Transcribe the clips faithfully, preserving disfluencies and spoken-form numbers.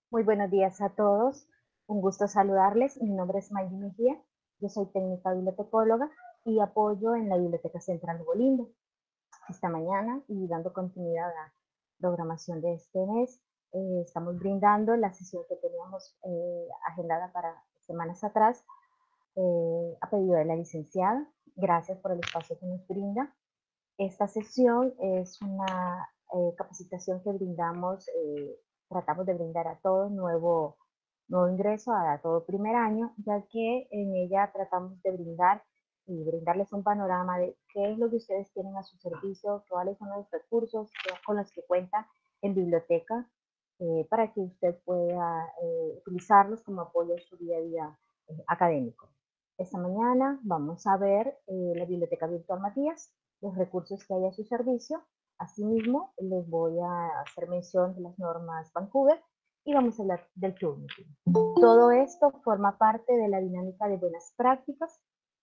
Muy buenos días a todos. Un gusto saludarles. Mi nombre es Maydi Mejía. Yo soy técnica bibliotecóloga y apoyo en la Biblioteca Central de Bolivia. Esta mañana, y dando continuidad a la programación de este mes, eh, estamos brindando la sesión que teníamos eh, agendada para semanas atrás, eh, a pedido de la licenciada. Gracias por el espacio que nos brinda. Esta sesión es una eh, capacitación que brindamos, eh, tratamos de brindar a todo nuevo, nuevo ingreso, a todo primer año, ya que en ella tratamos de brindar y brindarles un panorama de qué es lo que ustedes tienen a su servicio, cuáles son los recursos con los que cuentan en biblioteca, eh, para que usted pueda eh, utilizarlos como apoyo en su día a día eh, académico. Esta mañana vamos a ver eh, la Biblioteca Virtual Matías, los recursos que hay a su servicio. Asimismo, les voy a hacer mención de las normas Vancouver y vamos a hablar del Turnitin. Todo esto forma parte de la dinámica de buenas prácticas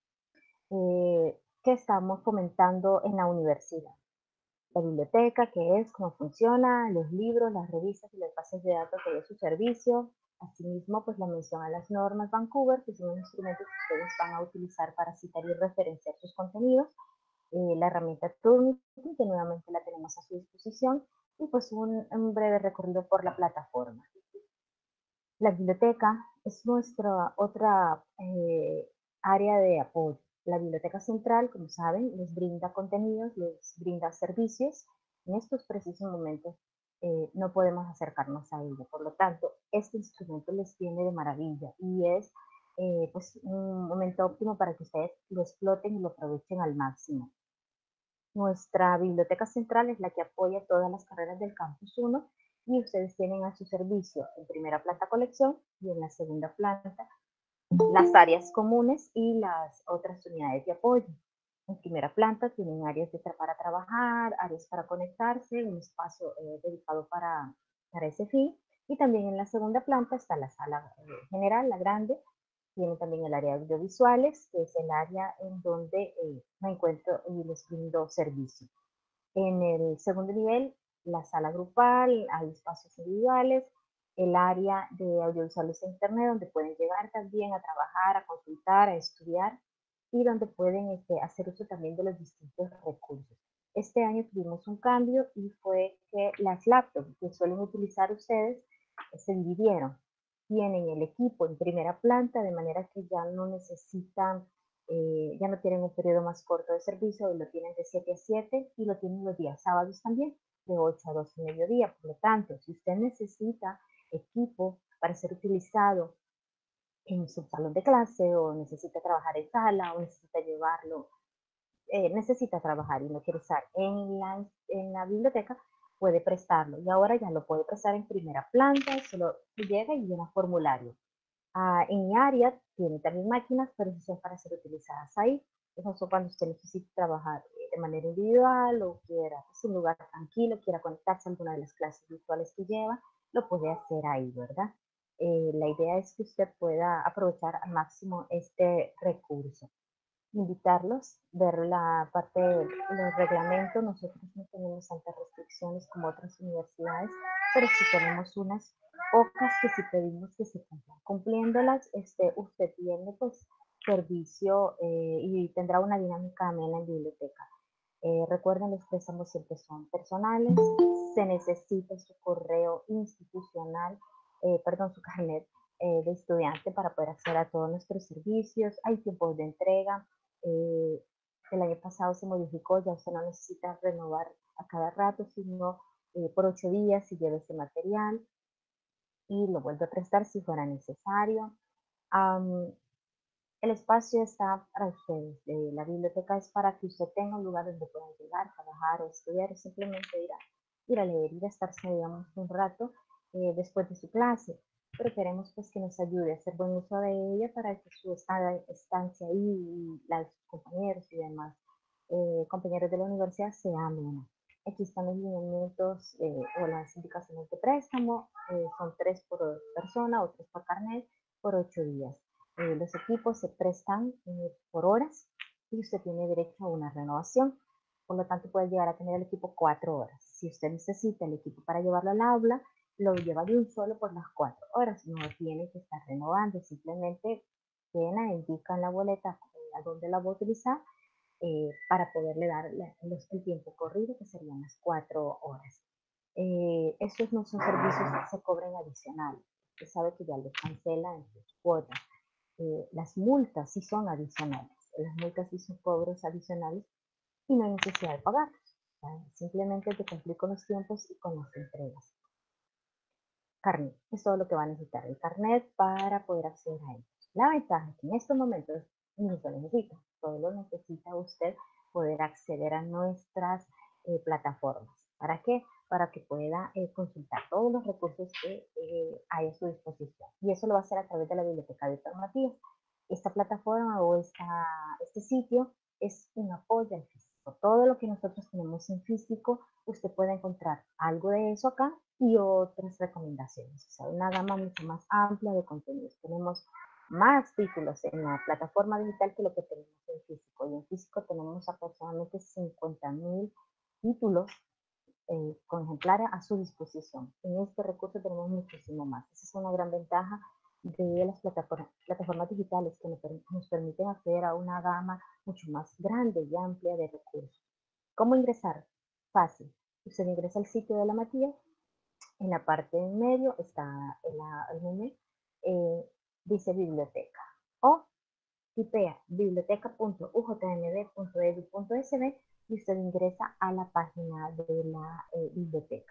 eh, que estamos fomentando en la universidad. La biblioteca, qué es, cómo funciona, los libros, las revistas y las bases de datos que hay a su servicio. Asimismo, pues la mención a las normas Vancouver, que son los instrumentos que ustedes van a utilizar para citar y referenciar sus contenidos, eh, la herramienta Turnitin, que nuevamente la tenemos a su disposición, y pues un, un breve recorrido por la plataforma. La biblioteca es nuestra otra eh, área de apoyo. La biblioteca central, como saben, les brinda contenidos, les brinda servicios. En estos precisos momentos eh, no podemos acercarnos a ella. Por lo tanto, este instrumento les viene de maravilla y es eh, pues un momento óptimo para que ustedes lo exploten y lo aprovechen al máximo. Nuestra biblioteca central es la que apoya todas las carreras del Campus uno y ustedes tienen a su servicio en primera planta colección y en la segunda planta las áreas comunes y las otras unidades de apoyo. En primera planta tienen áreas de tra para trabajar, áreas para conectarse, un espacio eh, dedicado para, para ese fin. Y también en la segunda planta está la sala eh, general, la grande. Tiene también el área de audiovisuales, que es el área en donde eh, me encuentro y les brindo servicio. En el segundo nivel, la sala grupal, hay espacios individuales, el área de audiovisuales e internet, donde pueden llegar también a trabajar, a consultar, a estudiar y donde pueden este, hacer uso también de los distintos recursos. Este año tuvimos un cambio y fue que las laptops que suelen utilizar ustedes eh, se dividieron. Tienen el equipo en primera planta, de manera que ya no necesitan eh, ya no tienen un periodo más corto de servicio, lo tienen de siete a siete y lo tienen los días sábados también, de ocho a doce y mediodía. Por lo tanto, si usted necesita equipo para ser utilizado en su salón de clase o necesita trabajar en sala o necesita llevarlo, eh, necesita trabajar y no quiere estar en la, en la biblioteca, puede prestarlo. Y ahora ya lo puede prestar en primera planta, solo llega y llena formulario. Ah, en mi área tiene también máquinas, pero sí son para ser utilizadas ahí. Eso cuando usted necesite trabajar eh, de manera individual o quiera pues, un lugar tranquilo, quiera conectarse a alguna de las clases virtuales que lleva, lo puede hacer ahí, ¿verdad? Eh, la idea es que usted pueda aprovechar al máximo este recurso. Invitarlos, ver la parte del reglamento. Nosotros no tenemos tantas restricciones como otras universidades, pero sí tenemos unas pocas que si pedimos que se cumplan. Cumpliéndolas, este, usted tiene pues servicio eh, y tendrá una dinámica amena en biblioteca. Eh, recuerden, los préstamos siempre son personales, se necesita su correo institucional, eh, perdón, su carnet eh, de estudiante para poder acceder a todos nuestros servicios. Hay tiempos de entrega. Eh, el año pasado se modificó, ya usted no necesita renovar a cada rato, sino eh, por ocho días si lleva ese material y lo vuelve a prestar si fuera necesario. Um, el espacio está para ustedes. Eh, la biblioteca es para que usted tenga un lugar donde pueda llegar, trabajar o estudiar o simplemente ir a, ir a leer, ir a estarse, digamos, un rato eh, después de su clase. Pero queremos pues que nos ayude a hacer buen uso de ella para que su estancia ahí y los compañeros y demás eh, compañeros de la universidad sea amena. Aquí están los lineamientos eh, o las indicaciones de préstamo. Eh, son tres por persona o tres por carnet por ocho días. Eh, los equipos se prestan eh, por horas y usted tiene derecho a una renovación. Por lo tanto, puede llegar a tener el equipo cuatro horas. Si usted necesita el equipo para llevarlo al aula, lo lleva de un solo por las cuatro horas, no tiene que estar renovando, simplemente llena, indica en la boleta eh, a dónde la va a utilizar eh, para poderle dar la, los, el tiempo corrido, que serían las cuatro horas. Eh, estos no son servicios que se cobren adicionales. Usted sabe que ya los cancela en sus cuotas. Eh, las multas sí son adicionales. Las multas sí son cobros adicionales y no hay necesidad de pagarlos. O sea, simplemente te cumplir con los tiempos y con las entregas. Carnet, es todo lo que va a necesitar el carnet para poder acceder a ellos. La ventaja es que en estos momentos no se necesita, solo necesita usted poder acceder a nuestras eh, plataformas. ¿Para qué? Para que pueda eh, consultar todos los recursos que eh, hay a su disposición. Y eso lo va a hacer a través de la Biblioteca de Matías. Esta plataforma o esta, este sitio es un apoyo al físico. Todo lo que nosotros tenemos en físico, usted puede encontrar algo de eso acá y otras recomendaciones. O sea, una gama mucho más amplia de contenidos. Tenemos más títulos en la plataforma digital que lo que tenemos en físico. Y en físico tenemos aproximadamente cincuenta mil títulos eh, con ejemplares a su disposición. En este recurso tenemos muchísimo más. Esa es una gran ventaja de las plataformas, plataformas digitales que nos, nos permiten acceder a una gama mucho más grande y amplia de recursos. ¿Cómo ingresar? Fácil. Usted ingresa al sitio de la Matías. En la parte en medio está el, el menú, eh, dice biblioteca. O tipea biblioteca punto u j m d punto e d u punto s b y usted ingresa a la página de la eh, biblioteca.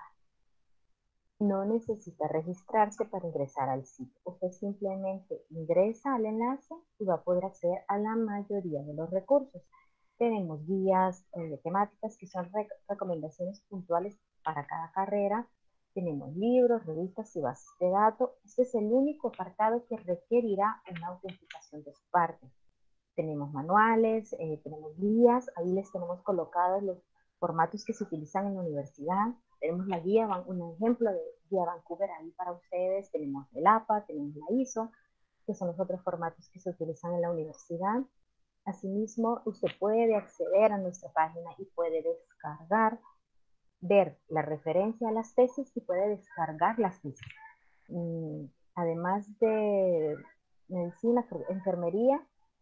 No necesita registrarse para ingresar al sitio. Usted simplemente ingresa al enlace y va a poder acceder a la mayoría de los recursos. Tenemos guías eh, temáticas que son rec recomendaciones puntuales para cada carrera. Tenemos libros, revistas y bases de datos. Este es el único apartado que requerirá una autenticación de su parte. Tenemos manuales, eh, tenemos guías, ahí les tenemos colocados los formatos que se utilizan en la universidad. Tenemos la guía, un ejemplo de guía Vancouver ahí para ustedes. Tenemos el A P A, tenemos la I S O, que son los otros formatos que se utilizan en la universidad. Asimismo, usted puede acceder a nuestra página y puede descargar, ver la referencia a las tesis y puede descargar las tesis. Además de medicina, enfermería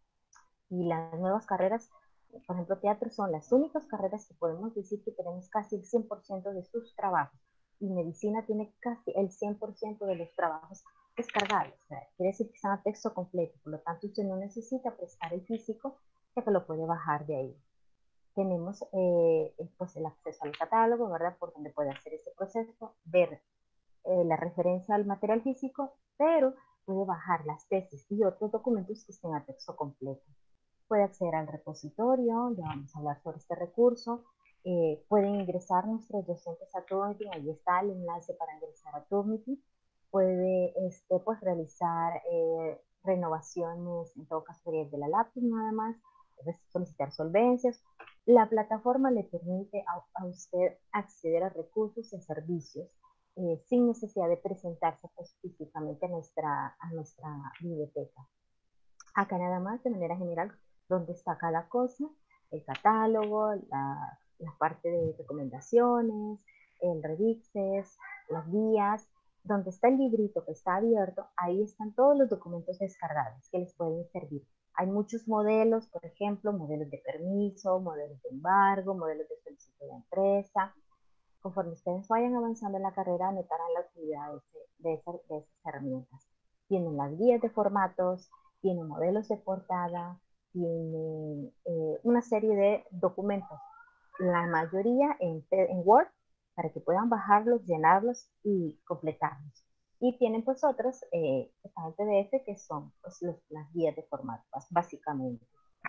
y las nuevas carreras, por ejemplo, teatro, son las únicas carreras que podemos decir que tenemos casi el cien por ciento de sus trabajos. Y medicina tiene casi el cien por ciento de los trabajos descargados. O sea, quiere decir que están a texto completo. Por lo tanto, usted no necesita prestar el físico, ya que lo puede bajar de ahí. Tenemos eh, pues el acceso al catálogo, ¿verdad? Por donde puede hacer este proceso, ver eh, la referencia al material físico, pero puede bajar las tesis y otros documentos que estén a texto completo. Puede acceder al repositorio, ya vamos a hablar sobre este recurso. Eh, pueden ingresar nuestros docentes a Turnitin, ahí está el enlace para ingresar a Turnitin. Puede este, pues, realizar eh, renovaciones, en todo caso sería de la lápiz nada más, solicitar solvencias. La plataforma le permite a, a usted acceder a recursos y servicios eh, sin necesidad de presentarse pues, físicamente a nuestra, a nuestra biblioteca. Acá nada más, de manera general, donde está cada cosa, el catálogo, la, la parte de recomendaciones, el revixes, las guías, donde está el librito que está abierto, ahí están todos los documentos descargados que les pueden servir. Hay muchos modelos, por ejemplo, modelos de permiso, modelos de embargo, modelos de solicitud de empresa. Conforme ustedes vayan avanzando en la carrera, notarán la utilidad de, ese, de, esa, de esas herramientas. Tienen las guías de formatos, tienen modelos de portada, tienen eh, una serie de documentos, la mayoría en, en Word, para que puedan bajarlos, llenarlos y completarlos. Y tienen pues otros, eh, están en P D F, que son pues, los, las guías de formatos, básicamente.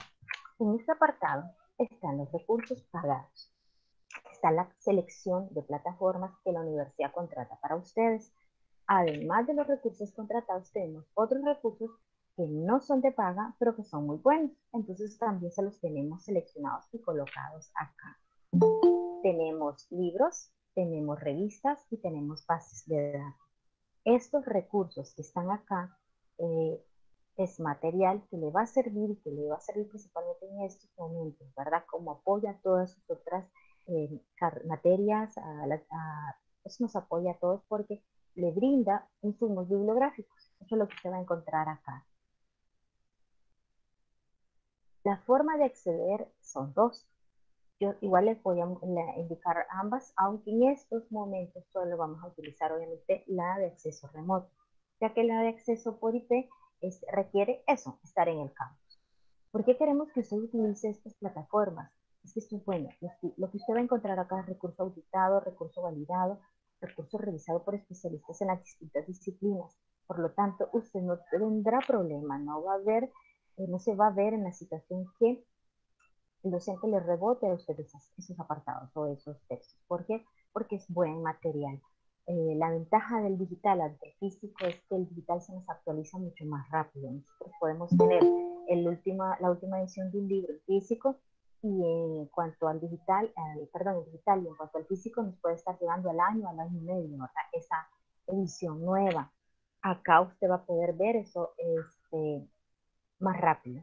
En este apartado están los recursos pagados. Está la selección de plataformas que la universidad contrata para ustedes. Además de los recursos contratados, tenemos otros recursos que no son de paga, pero que son muy buenos. Entonces también se los tenemos seleccionados y colocados acá. Tenemos libros, tenemos revistas y tenemos bases de datos. Estos recursos que están acá eh, es material que le va a servir y que le va a servir principalmente en estos momentos, ¿verdad? Como apoya a todas sus otras eh, materias, a la, a, eso nos apoya a todos porque le brinda insumos bibliográficos. Eso es lo que usted va a encontrar acá. La forma de acceder son dos. Yo igual les voy a indicar ambas, aunque en estos momentos solo vamos a utilizar obviamente la de acceso remoto, ya que la de acceso por I P es, requiere eso, estar en el campus. ¿Por qué queremos que usted utilice estas plataformas? Es que esto es bueno. Lo que usted va a encontrar acá es recurso auditado, recurso validado, recurso revisado por especialistas en las distintas disciplinas. Por lo tanto, usted no tendrá problema, no va a haber, eh, no se va a ver en la situación que el docente le rebote a usted esos, esos apartados o esos textos. ¿Por qué? Porque es buen material. Eh, la ventaja del digital ante el físico es que el digital se nos actualiza mucho más rápido. Nosotros podemos tener el última, la última edición de un libro físico y en cuanto al digital, eh, perdón, el digital y en cuanto al físico nos puede estar llegando al año, al año y medio, ¿verdad? Esa edición nueva. Acá usted va a poder ver eso este, más rápido.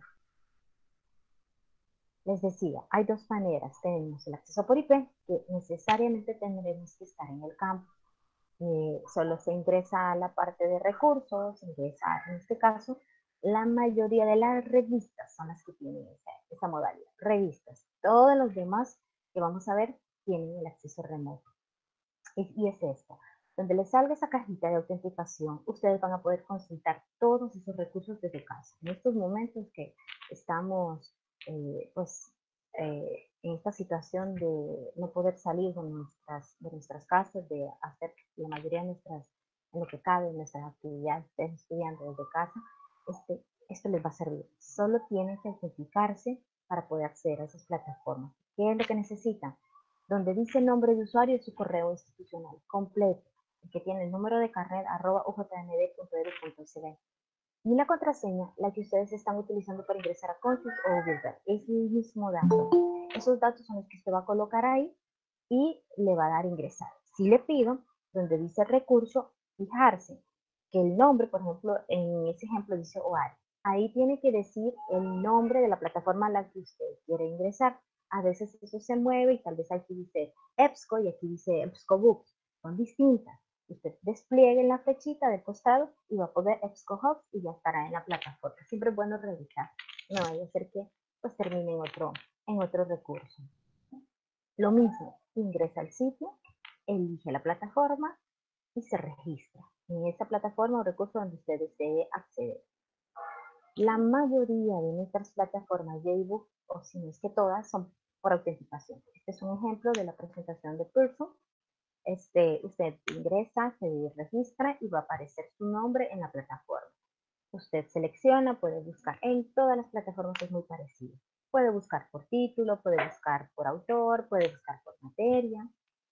Les decía, hay dos maneras. Tenemos el acceso por I P, que necesariamente tendremos que estar en el campo. Eh, solo se ingresa a la parte de recursos, se ingresa, en este caso, la mayoría de las revistas son las que tienen esa, esa modalidad. Revistas. Todos los demás que vamos a ver tienen el acceso remoto. Y, y es esto. Donde les salga esa cajita de autenticación, ustedes van a poder consultar todos esos recursos desde casa. En estos momentos que estamos eh, pues, eh, en esta situación de no poder salir de nuestras, de nuestras casas, de hacer la mayoría de nuestras, en lo que cabe, nuestras actividades, ustedes estudiando desde casa, este, esto les va a servir. Solo tienen que autenticarse para poder acceder a esas plataformas. ¿Qué es lo que necesitan? Donde dice el nombre de usuario y su correo institucional completo, el que tiene el número de carnet arroba u j m d punto e d u punto c b. Y la contraseña, la que ustedes están utilizando para ingresar a Config o Google, es el mismo dato. Esos datos son los que usted va a colocar ahí y le va a dar ingresar. Si le pido, donde dice recurso, fijarse que el nombre, por ejemplo, en ese ejemplo dice O A R. Ahí tiene que decir el nombre de la plataforma a la que usted quiere ingresar. A veces eso se mueve y tal vez aquí dice EBSCO y aquí dice EBSCOBooks. Son distintas. Usted despliegue la flechita del costado y va a poder EBSCOHubs y ya estará en la plataforma. Siempre es bueno revisar. No vaya a ser que pues, termine en otro, en otro recurso. Lo mismo, ingresa al sitio, elige la plataforma y se registra en esa plataforma o recurso donde usted desee acceder. La mayoría de nuestras plataformas de ebook, o si no es que todas, son por autenticación. Este es un ejemplo de la presentación de Pearson. Este, usted ingresa, se registra y va a aparecer su nombre en la plataforma. Usted selecciona, puede buscar en todas las plataformas, es muy parecido. Puede buscar por título, puede buscar por autor, puede buscar por materia.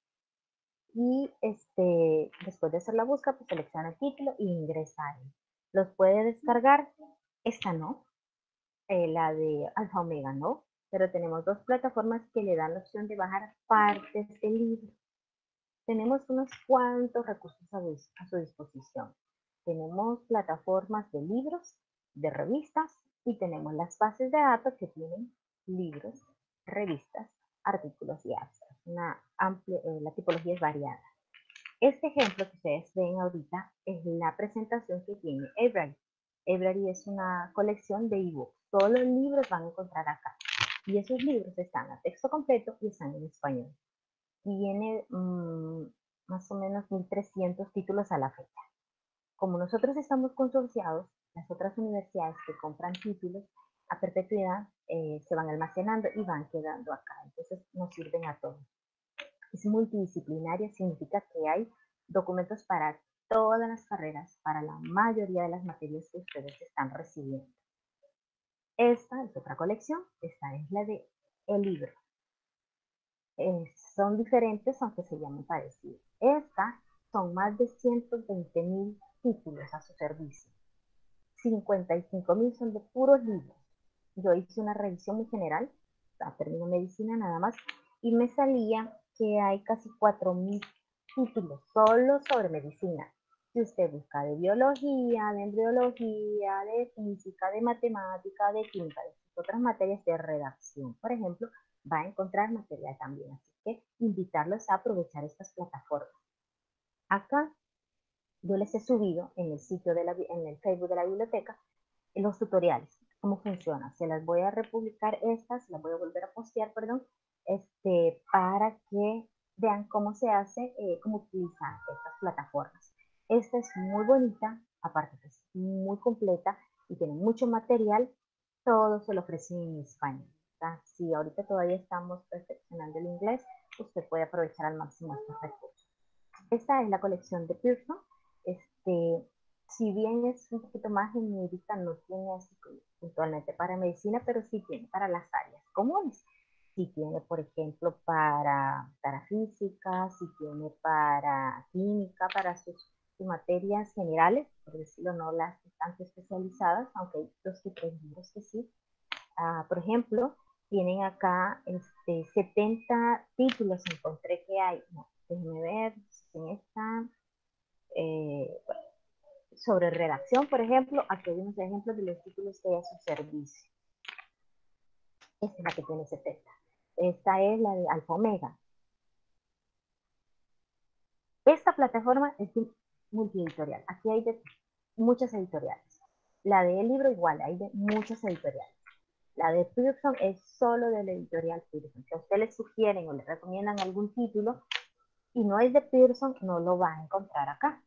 Y este, después de hacer la búsqueda, pues selecciona el título e ingresa ahí. Los puede descargar, esta no, eh, la de Alfa Omega no, pero tenemos dos plataformas que le dan la opción de bajar partes del libro. Tenemos unos cuantos recursos a, a su disposición. Tenemos plataformas de libros, de revistas y tenemos las bases de datos que tienen libros, revistas, artículos y abstracts. Una amplia, eh, la tipología es variada. Este ejemplo que ustedes ven ahorita es la presentación que tiene Ebrary. Ebrary es una colección de ebooks. Todos los libros van a encontrar acá. Y esos libros están a texto completo y están en español. Tiene mmm, más o menos mil trescientos títulos a la fecha. Como nosotros estamos consorciados, las otras universidades que compran títulos a perpetuidad eh, se van almacenando y van quedando acá. Entonces nos sirven a todos. Es multidisciplinaria, significa que hay documentos para todas las carreras, para la mayoría de las materias que ustedes están recibiendo. Esta es otra colección, esta es la de el libro. Eh, son diferentes aunque se llaman parecidos. Esta son más de ciento veinte mil títulos a su servicio. cincuenta y cinco mil son de puros libros. Yo hice una revisión muy general, termino medicina nada más, y me salía que hay casi cuatro mil títulos solo sobre medicina. Si usted busca de biología, de embriología, de física, de matemática, de química, de otras materias de redacción, por ejemplo, va a encontrar material también. Así que invitarlos a aprovechar estas plataformas. Acá yo les he subido en el sitio de la, en el Facebook de la biblioteca los tutoriales, cómo funciona. Se las voy a republicar estas, las voy a volver a postear, perdón, este, para que vean cómo se hace, eh, cómo utilizar estas plataformas. Esta es muy bonita, aparte que es muy completa y tiene mucho material, todo se lo ofrecen en español. ¿Verdad? Si ahorita todavía estamos perfeccionando el inglés, usted puede aprovechar al máximo estos recursos. Esta es la colección de Pearson. Este, si bien es un poquito más genérica, no tiene así puntualmente para medicina, pero sí tiene para las áreas comunes. Sí tiene, por ejemplo, para, para física, sí tiene para química, para sus, sus materias generales, por decirlo, no las tanto especializadas, aunque hay dos o tres libros que sí. Uh, por ejemplo, tienen acá este, setenta títulos, encontré que hay, no, déjenme ver, en esta, eh, sobre redacción, por ejemplo, aquí hay unos ejemplos de los títulos que hay a su servicio. Esta es la que tiene setenta. Esta es la de Alfa Omega. Esta plataforma es multieditorial. Aquí hay de muchas editoriales. La de el libro igual, hay de muchas editoriales. La de Pearson es solo de la editorial Pearson. Si a usted le sugieren o le recomiendan algún título y no es de Pearson, no lo va a encontrar acá.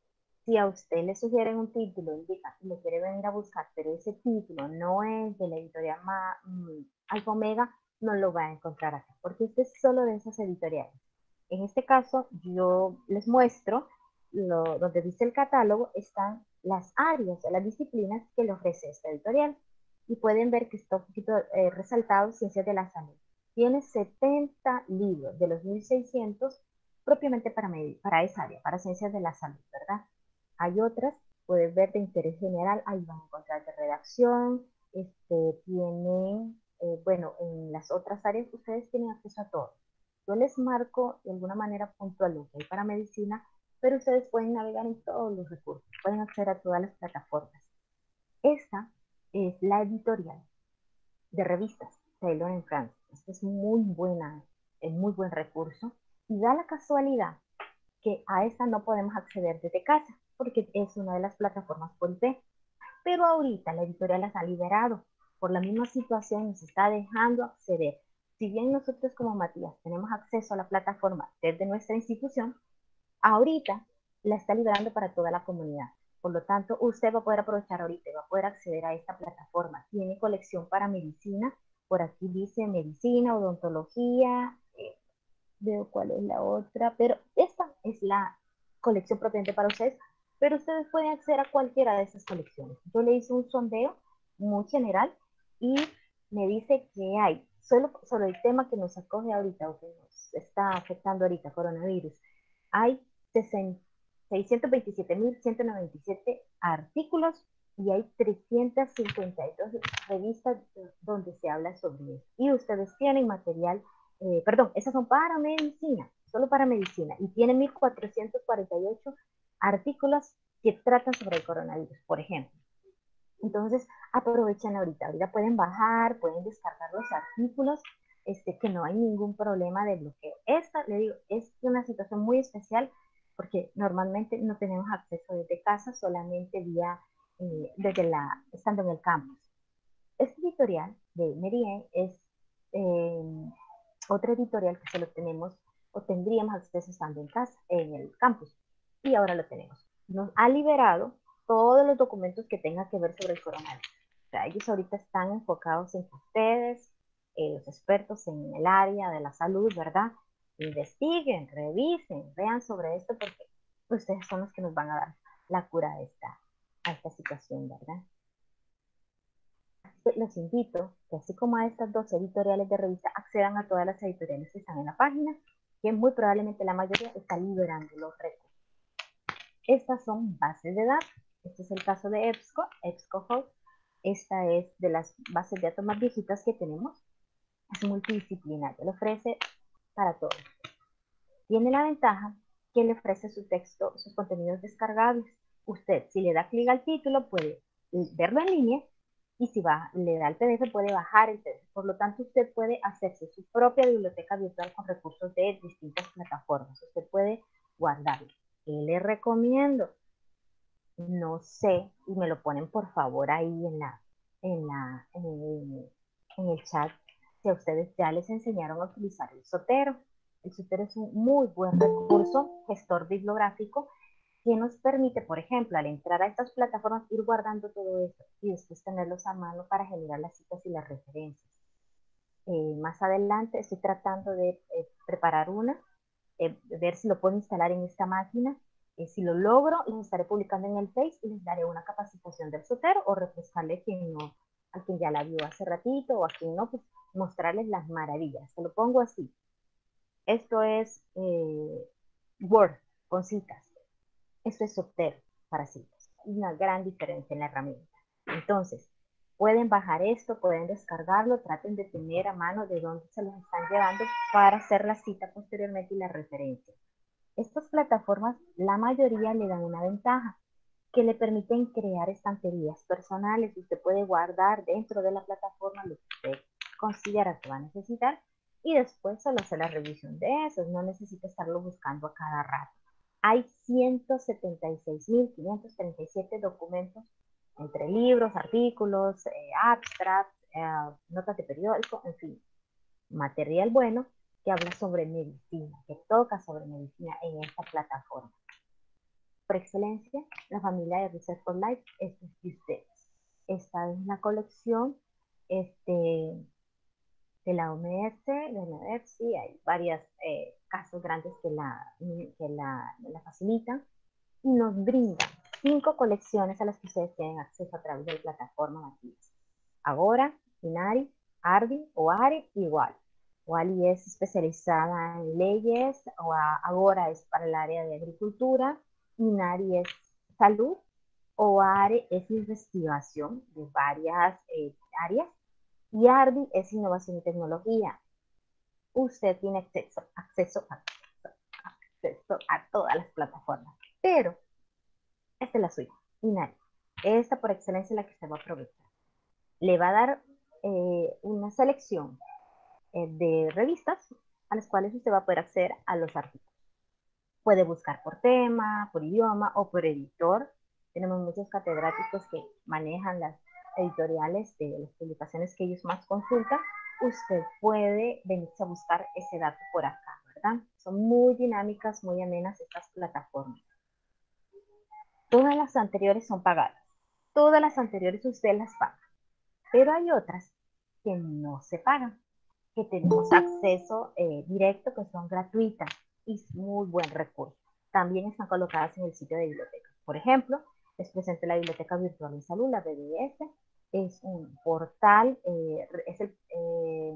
Si a usted le sugieren un título, indica que lo quiere venir a buscar, pero ese título no es de la editorial um, Alfa Omega, no lo va a encontrar acá, porque este es solo de esas editoriales. En este caso, yo les muestro lo, donde dice el catálogo, están las áreas o las disciplinas que le ofrece esta editorial. Y pueden ver que está un poquito eh, resaltado Ciencias de la Salud. Tiene setenta libros de los mil seiscientos propiamente para, para esa área, para Ciencias de la Salud, ¿verdad? Hay otras, pueden ver de interés general, ahí van a encontrar de redacción, este, tienen, eh, bueno, en las otras áreas ustedes tienen acceso a todo. Yo les marco de alguna manera puntual lo que hay para medicina, pero ustedes pueden navegar en todos los recursos, pueden acceder a todas las plataformas. Esta es la editorial de revistas Taylor and Francis. Esta es muy buena, es muy buen recurso y da la casualidad que a esta no podemos acceder desde casa porque es una de las plataformas por I P. Pero ahorita la editorial las ha liberado. Por la misma situación nos está dejando acceder. Si bien nosotros como Matías tenemos acceso a la plataforma desde nuestra institución, ahorita la está liberando para toda la comunidad. Por lo tanto, usted va a poder aprovechar ahorita, va a poder acceder a esta plataforma. Tiene colección para medicina, por aquí dice medicina, odontología, eh, veo cuál es la otra, pero esta es la colección propiamente para ustedes, pero ustedes pueden acceder a cualquiera de esas colecciones. Yo le hice un sondeo muy general y me dice que hay, solo sobre el tema que nos acoge ahorita o que nos está afectando ahorita, coronavirus, hay seiscientos veintisiete mil ciento noventa y siete artículos y hay trescientas cincuenta y dos revistas donde se habla sobre eso. Y ustedes tienen material, eh, perdón, esas son para medicina, solo para medicina, y tienen mil cuatrocientos cuarenta y ocho artículos que tratan sobre el coronavirus, por ejemplo. Entonces, aprovechen ahorita, ahorita pueden bajar, pueden descargar los artículos, este, que no hay ningún problema de bloqueo. Esta, le digo, es una situación muy especial porque normalmente no tenemos acceso desde casa, solamente vía, eh, desde la, estando en el campus. Este editorial de Merien es eh, otra editorial que solo tenemos o tendríamos acceso estando en casa, en el campus, y ahora lo tenemos. Nos ha liberado todos los documentos que tengan que ver sobre el coronavirus. O sea, ellos ahorita están enfocados en que ustedes, eh, los expertos en el área de la salud, ¿verdad? Investiguen, revisen, vean sobre esto porque ustedes son los que nos van a dar la cura a esta, a esta situación, ¿verdad? Los invito que así como a estas dos editoriales de revista accedan a todas las editoriales que están en la página, que muy probablemente la mayoría está liberando los recursos. Estas son bases de datos. Este es el caso de EBSCO, EBSCOhost. Esta es de las bases de datos más viejitas que tenemos. Es multidisciplinario, le ofrece para todos. Tiene la ventaja que le ofrece su texto, sus contenidos descargables. Usted, si le da clic al título, puede verlo en línea y si va, le da el P D F, puede bajar el P D F. Por lo tanto, usted puede hacerse su propia biblioteca virtual con recursos de distintas plataformas. Usted puede guardarlo. ¿Qué les recomiendo? No sé, y me lo ponen por favor ahí en la, en la, en el, en el chat, si a ustedes ya les enseñaron a utilizar el Zotero. El Zotero es un muy buen recurso gestor bibliográfico que nos permite, por ejemplo, al entrar a estas plataformas, ir guardando todo esto y después tenerlos a mano para generar las citas y las referencias. Eh, más adelante estoy tratando de eh, preparar una, eh, ver si lo puedo instalar en esta máquina. Eh, si lo logro, les estaré publicando en el Face y les daré una capacitación del Zotero o refrescarle quien no, a quien ya la vio hace ratito o a quien no, pues mostrarles las maravillas. Se lo pongo así. Esto es eh, Word con citas. Esto es Zotero para citas. Una gran diferencia en la herramienta. Entonces, pueden bajar esto, pueden descargarlo, traten de tener a mano de dónde se los están llevando para hacer la cita posteriormente y la referencia. Estas plataformas, la mayoría le dan una ventaja, que le permiten crear estanterías personales. Usted puede guardar dentro de la plataforma lo que usted considera que va a necesitar y después solo hacer la revisión de eso. No necesita estarlo buscando a cada rato. Hay ciento setenta y seis mil quinientos treinta y siete documentos entre libros, artículos, eh, abstracts, eh, notas de periódico, en fin, material bueno que habla sobre medicina, que toca sobre medicina en esta plataforma. Por excelencia, la familia de Research for Life es de ustedes. Esta es la colección este, de la O M S, de la O M S, sí, hay varios eh, casos grandes que, la, que la, la facilitan y nos brindan cinco colecciones a las que ustedes tienen acceso a través de la plataforma Matías. Agora, Inari, Ardi o Ari igual. Wally es especializada en leyes, o Agora es para el área de agricultura, Inari es salud, o Ari es investigación de varias eh, áreas, y Ardi es innovación y tecnología. Usted tiene acceso, acceso, acceso, acceso a todas las plataformas, pero esta es la suya, Inari. Esta por excelencia es la que se va a aprovechar. Le va a dar eh, una selección eh, de revistas a las cuales usted va a poder acceder a los artículos. Puede buscar por tema, por idioma o por editor. Tenemos muchos catedráticos que manejan las editoriales de las publicaciones que ellos más consultan. Usted puede venirse a buscar ese dato por acá, ¿verdad? Son muy dinámicas, muy amenas estas plataformas. Todas las anteriores son pagadas. Todas las anteriores usted las paga. Pero hay otras que no se pagan, que tenemos acceso eh, directo, que son gratuitas y es muy buen recurso. También están colocadas en el sitio de biblioteca. Por ejemplo, les presento la Biblioteca Virtual en Salud, la B V S. Es un portal, eh, es el, eh,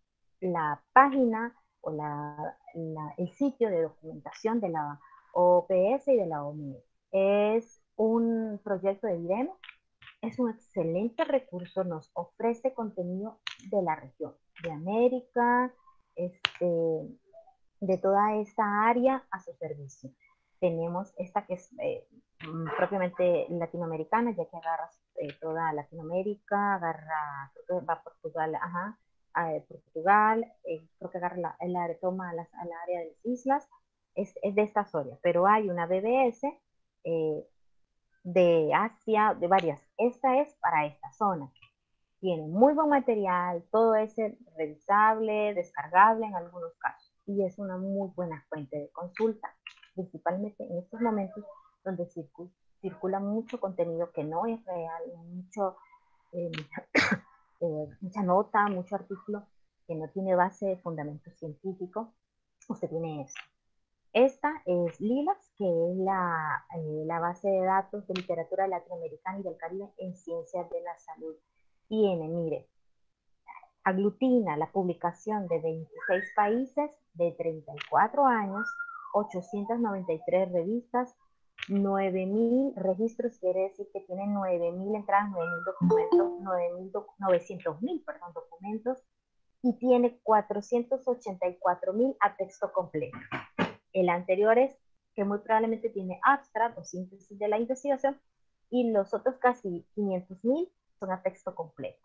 la página o la, la, el sitio de documentación de la O P S y de la O M S. Es un proyecto de IREM. Es un excelente recurso, nos ofrece contenido de la región, de América, este, de toda esta área a su servicio. Tenemos esta que es eh, propiamente latinoamericana, ya que agarra eh, toda Latinoamérica, agarra, creo que va a Portugal, ajá, a Portugal, eh, creo que agarra la, el área, toma las, al área de las islas, es, es de esta zona, pero hay una B B S eh, de Asia, de varias. Esta es para esta zona. Tiene muy buen material, todo es revisable, descargable en algunos casos. Y es una muy buena fuente de consulta, principalmente en estos momentos donde circula, circula mucho contenido que no es real, mucho, eh, eh, mucha nota, mucho artículo que no tiene base de fundamento científico. Usted tiene eso. Esta es LILACS, que es la, eh, la base de datos de literatura latinoamericana y del Caribe en ciencias de la salud. Tiene, mire, aglutina la publicación de veintiséis países de treinta y cuatro años, ochocientas noventa y tres revistas, nueve mil registros, quiere decir que tiene nueve mil entradas, nueve mil documentos, novecientos mil perdón, documentos, y tiene cuatrocientos ochenta y cuatro mil a texto completo. El anterior es que muy probablemente tiene abstract o síntesis de la investigación y los otros casi quinientos mil son a texto completo.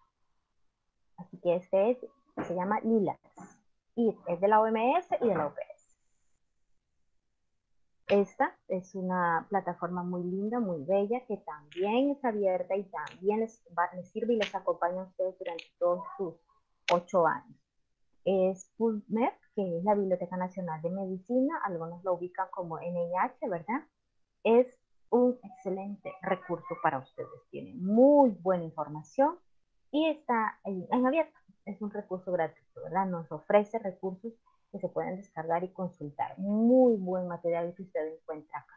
Así que este es, se llama LILACS y es de la O M S y de la O P S. Esta es una plataforma muy linda, muy bella, que también es abierta y también les, va, les sirve y les acompaña a ustedes durante todos sus ocho años. Es PubMed, que es la Biblioteca Nacional de Medicina, algunos lo ubican como N I H, ¿verdad? Es un excelente recurso para ustedes. Tiene muy buena información y está en, en abierto. Es un recurso gratuito, ¿verdad? Nos ofrece recursos que se pueden descargar y consultar. Muy buen material que usted encuentra acá.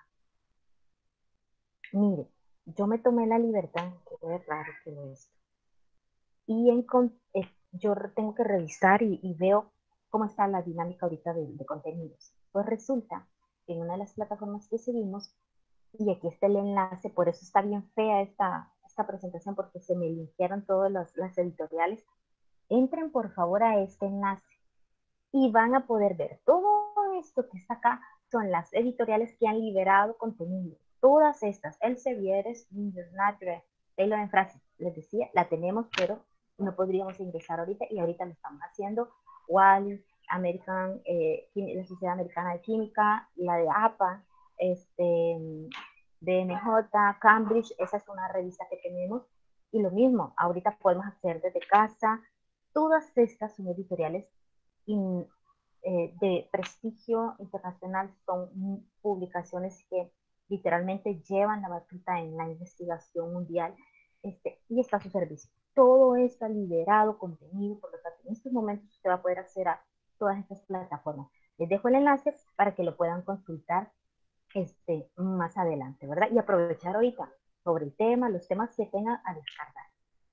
Mire, yo me tomé la libertad, que es raro que lo es, y en, eh, yo tengo que revisar y, y, veo cómo está la dinámica ahorita de, de contenidos. Pues resulta que en una de las plataformas que seguimos, y aquí está el enlace, por eso está bien fea esta, esta presentación, porque se me limpiaron todas las, las editoriales. Entren por favor a este enlace y van a poder ver todo esto que está acá, son las editoriales que han liberado contenido. Todas estas, Elsevieres, Windows Nature, Taylor and Francis, les decía, la tenemos, pero no podríamos ingresar ahorita y ahorita lo estamos haciendo. Wally, American, eh, la Sociedad Americana de Química, la de A P A, este, D M J, Cambridge, esa es una revista que tenemos. Y lo mismo, ahorita podemos acceder desde casa. Todas estas son editoriales in, eh, de prestigio internacional, son publicaciones que literalmente llevan la batuta en la investigación mundial, este, y está a su servicio. Todo está liberado, contenido, por lo tanto, en estos momentos usted va a poder acceder a todas estas plataformas. Les dejo el enlace para que lo puedan consultar este, más adelante, ¿verdad? Y aprovechar ahorita sobre el tema, los temas que tengan a descargar.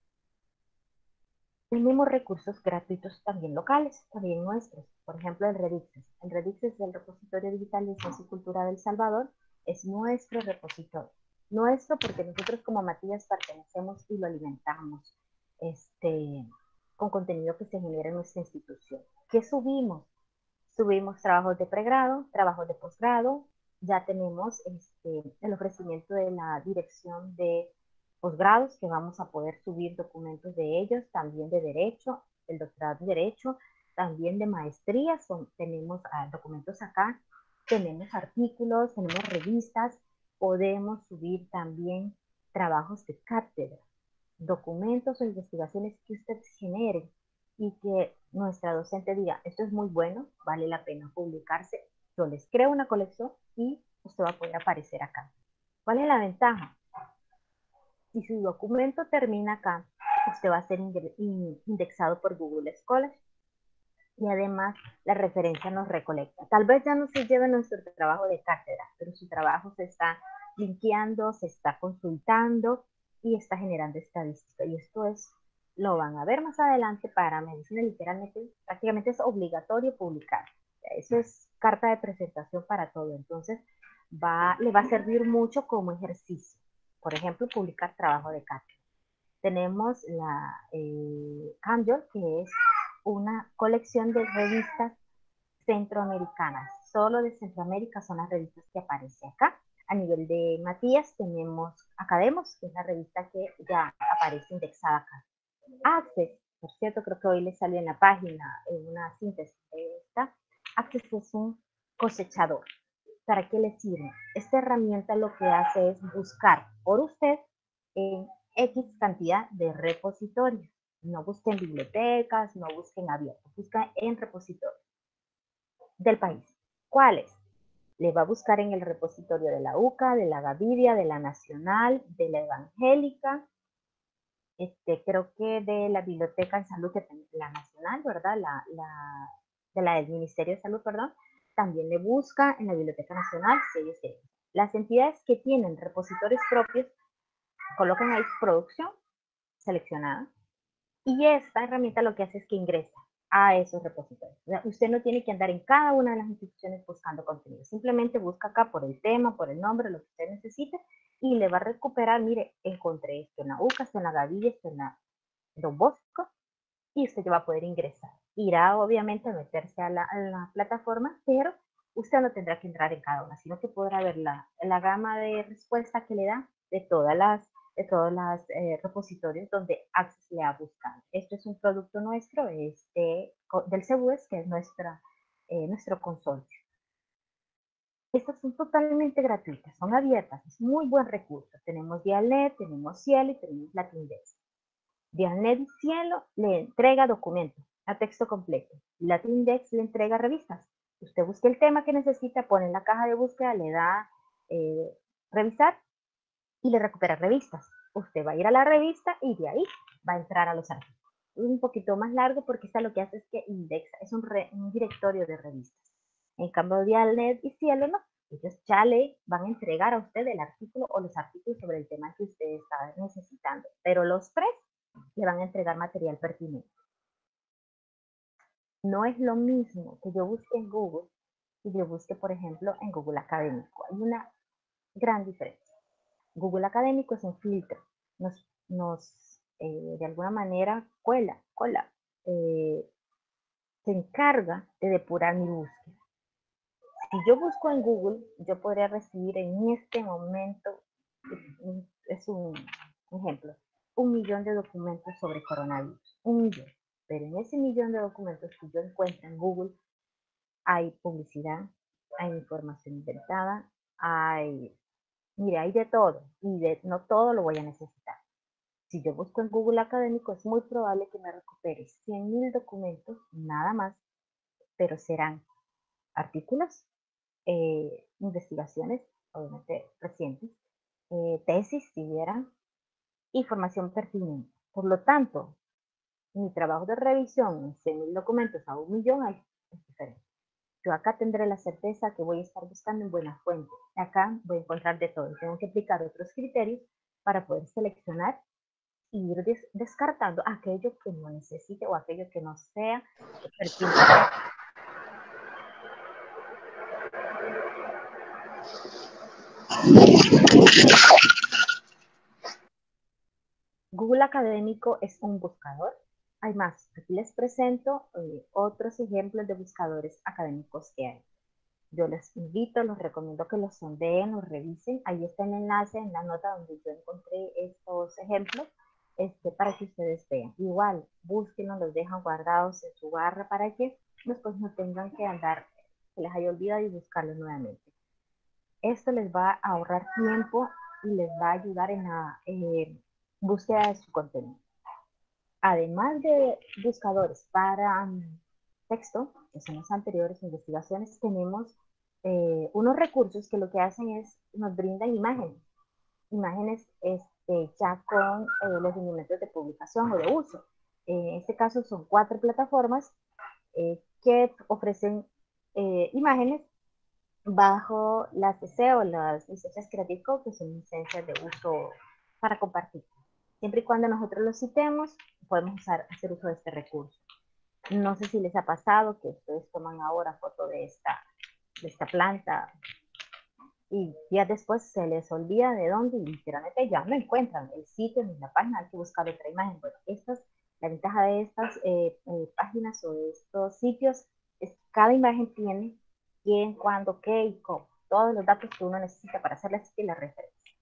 Tenemos recursos gratuitos también locales, también nuestros. Por ejemplo, el Redixes. El Redixes del Repositorio Digital de Ciencia y Cultura del Salvador es nuestro repositorio. Nuestro porque nosotros como Matías pertenecemos y lo alimentamos este, con contenido que se genera en nuestra institución. ¿Qué subimos? Subimos trabajos de pregrado, trabajos de posgrado, ya tenemos este, el ofrecimiento de la dirección de posgrados, que vamos a poder subir documentos de ellos, también de derecho, el doctorado de derecho, también de maestría, son, tenemos uh, documentos acá, tenemos artículos, tenemos revistas, podemos subir también trabajos de cátedra, documentos o investigaciones que ustedes generen y que nuestra docente diga, esto es muy bueno, vale la pena publicarse, yo les creo una colección y usted va a poder aparecer acá. ¿Cuál es la ventaja? Si su documento termina acá, usted va a ser indexado por Google Scholar y además la referencia nos recolecta. Tal vez ya no se lleve nuestro trabajo de cátedra, pero su trabajo se está linkeando, se está consultando y está generando estadística. Y esto es, lo van a ver más adelante para medicina, literalmente, prácticamente es obligatorio publicar. Eso es carta de presentación para todo. Entonces, va, le va a servir mucho como ejercicio. Por ejemplo, publicar trabajo de cátedra. Tenemos la eh, Cambio, que es una colección de revistas centroamericanas. Solo de Centroamérica son las revistas que aparecen acá. A nivel de Matías tenemos Academos, que es la revista que ya aparece indexada acá. Access, por cierto, creo que hoy le salió en la página en una síntesis de esta. Access es un cosechador. ¿Para qué le sirve? Esta herramienta lo que hace es buscar por usted en X cantidad de repositorios. No busquen bibliotecas, no busquen abiertos, busca en repositorios del país. ¿Cuáles? Le va a buscar en el repositorio de la U C A, de la Gavidia, de la Nacional, de la Evangélica, este, creo que de la Biblioteca de Salud, que la Nacional, ¿verdad? La, la, de la del Ministerio de Salud, perdón, también le busca en la Biblioteca Nacional, si ellos quieren. Las entidades que tienen repositorios propios colocan ahí su producción seleccionada y esta herramienta lo que hace es que ingresa a esos repositorios. O sea, usted no tiene que andar en cada una de las instituciones buscando contenido, simplemente busca acá por el tema, por el nombre, lo que usted necesite y le va a recuperar, mire, encontré esto en la U C A, esto en la Gaviria, esto en la Don Bosco, y usted ya va a poder ingresar. Irá obviamente a meterse a la, a la plataforma, pero usted no tendrá que entrar en cada una, sino que podrá ver la, la gama de respuesta que le da de todas las de todos los eh, repositorios donde Access le ha buscado. Esto es un producto nuestro, este, del C E B U E S, que es nuestra, eh, nuestro consorcio. Estas son totalmente gratuitas, son abiertas, es muy buen recurso. Tenemos Dialnet, tenemos Cielo y tenemos Latindex. Dialnet y Cielo le entrega documentos a texto completo. Latindex le entrega revistas. Usted busca el tema que necesita, pone en la caja de búsqueda, le da eh, revisar y le recupera revistas. Usted va a ir a la revista y de ahí va a entrar a los archivos. Un poquito más largo porque esta lo que hace es que indexa, es un, re, un directorio de revistas. En cambio, Dialnet y Cielo no. Ellos ya le van a entregar a usted el artículo o los artículos sobre el tema que usted está necesitando. Pero los tres le van a entregar material pertinente. No es lo mismo que yo busque en Google y yo busque, por ejemplo, en Google Académico. Hay una gran diferencia. Google Académico es un filtro. Nos, nos eh, de alguna manera, cuela, cola, eh, se encarga de depurar mi búsqueda. Si yo busco en Google, yo podría recibir en este momento, es un ejemplo, un millón de documentos sobre coronavirus. Un millón. Pero en ese millón de documentos que yo encuentro en Google, hay publicidad, hay información inventada, hay, mire, hay de todo. Y de, no todo lo voy a necesitar. Si yo busco en Google Académico, es muy probable que me recupere cien mil documentos, nada más, pero serán artículos, eh, investigaciones, obviamente recientes, eh, tesis, si hubiera, información pertinente. Por lo tanto, mi trabajo de revisión en cien mil documentos a un millón es, es diferente. Yo acá tendré la certeza que voy a estar buscando en buena fuente. Acá voy a encontrar de todo. Tengo que aplicar otros criterios para poder seleccionar y ir des descartando aquello que no necesite o aquello que no sea pertinente. Google Académico es un buscador. Hay más, aquí les presento eh, otros ejemplos de buscadores académicos que hay. Yo les invito, los recomiendo que los sondeen, los revisen. Ahí está el enlace en la nota donde yo encontré estos ejemplos este, para que ustedes vean. Igual, búsquenlos, los dejan guardados en su barra para que después no tengan que andar, se les haya olvidado y buscarlos nuevamente. Esto les va a ahorrar tiempo y les va a ayudar en la eh, búsqueda de su contenido. Además de buscadores para um, texto, que son las anteriores investigaciones, tenemos eh, unos recursos que lo que hacen es, nos brindan imágenes, imágenes este, ya con eh, los lineamientos de publicación o de uso. En este caso son cuatro plataformas eh, que ofrecen eh, imágenes bajo las C C o las licencias Creative Commons, que son licencias de uso para compartir. Siempre y cuando nosotros lo citemos, podemos usar, hacer uso de este recurso. No sé si les ha pasado que ustedes toman ahora foto de esta, de esta planta y días después se les olvida de dónde y literalmente ya no encuentran el sitio ni la página, hay que buscar otra imagen. Bueno, estas, la ventaja de estas eh, eh, páginas o de estos sitios es que cada imagen tiene quién, cuándo, qué y cómo. Todos los datos que uno necesita para hacer la cita y la referencia.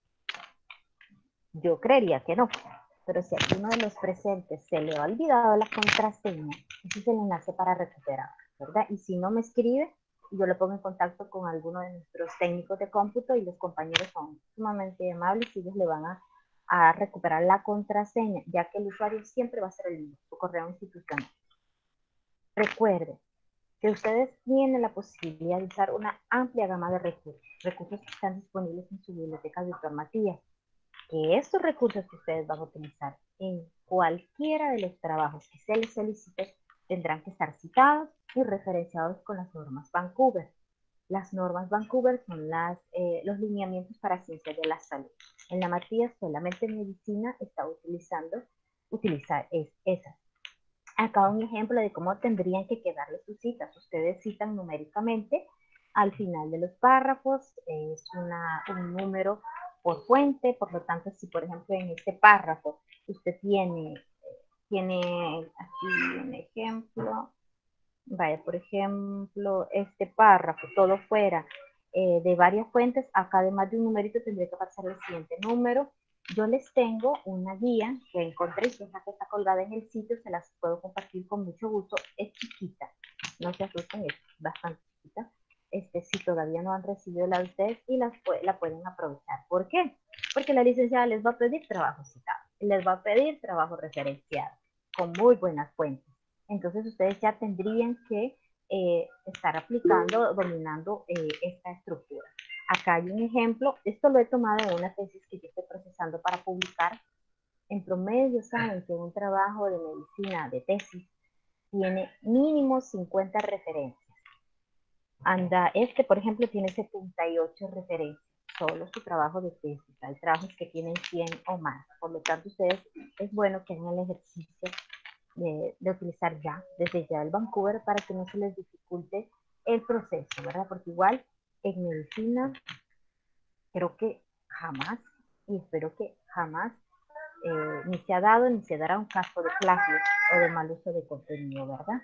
Yo creería que no, pero si a uno de los presentes se le ha olvidado la contraseña, ese es el enlace para recuperar, ¿verdad? Y si no me escribe, yo lo pongo en contacto con alguno de nuestros técnicos de cómputo y los compañeros son sumamente amables y ellos le van a, a recuperar la contraseña, ya que el usuario siempre va a ser el mismo, su correo institucional. Recuerde que ustedes tienen la posibilidad de usar una amplia gama de recursos, recursos que están disponibles en su biblioteca virtual Matías, que estos recursos que ustedes van a utilizar en cualquiera de los trabajos que se les solicite tendrán que estar citados y referenciados con las normas Vancouver. Las normas Vancouver son las, eh, los lineamientos para ciencias de la salud. En la Matías solamente medicina está utilizando utilizar es, esas. Acá un ejemplo de cómo tendrían que quedarle sus citas. Ustedes citan numéricamente al final de los párrafos, es una, un número por fuente, por lo tanto, si por ejemplo en este párrafo usted tiene, tiene aquí un ejemplo, vaya, por ejemplo, este párrafo, todo fuera eh, de varias fuentes, acá además de un numerito tendría que pasar el siguiente número. Yo les tengo una guía que encontré, que es la que está colgada en el sitio, se las puedo compartir con mucho gusto, es chiquita, no se asusten, es bastante chiquita. este, si todavía no han recibido la de ustedes y las, la pueden aprovechar. ¿Por qué? Porque la licenciada les va a pedir trabajo citado, les va a pedir trabajo referenciado, con muy buenas fuentes. Entonces ustedes ya tendrían que eh, estar aplicando, dominando eh, esta estructura. Acá hay un ejemplo, esto lo he tomado de una tesis que yo estoy procesando para publicar. En promedio saben que un trabajo de medicina de tesis tiene mínimo cincuenta referencias. Anda, este, por ejemplo, tiene setenta y ocho referencias, solo su trabajo de tesis. Hay trabajos que tienen cien o más. Por lo tanto, ustedes es bueno que hagan el ejercicio de, de utilizar ya, desde ya el Vancouver, para que no se les dificulte el proceso, ¿verdad? Porque igual en medicina creo que jamás, y espero que jamás, eh, ni se ha dado ni se dará un caso de plagio o de mal uso de contenido, ¿verdad?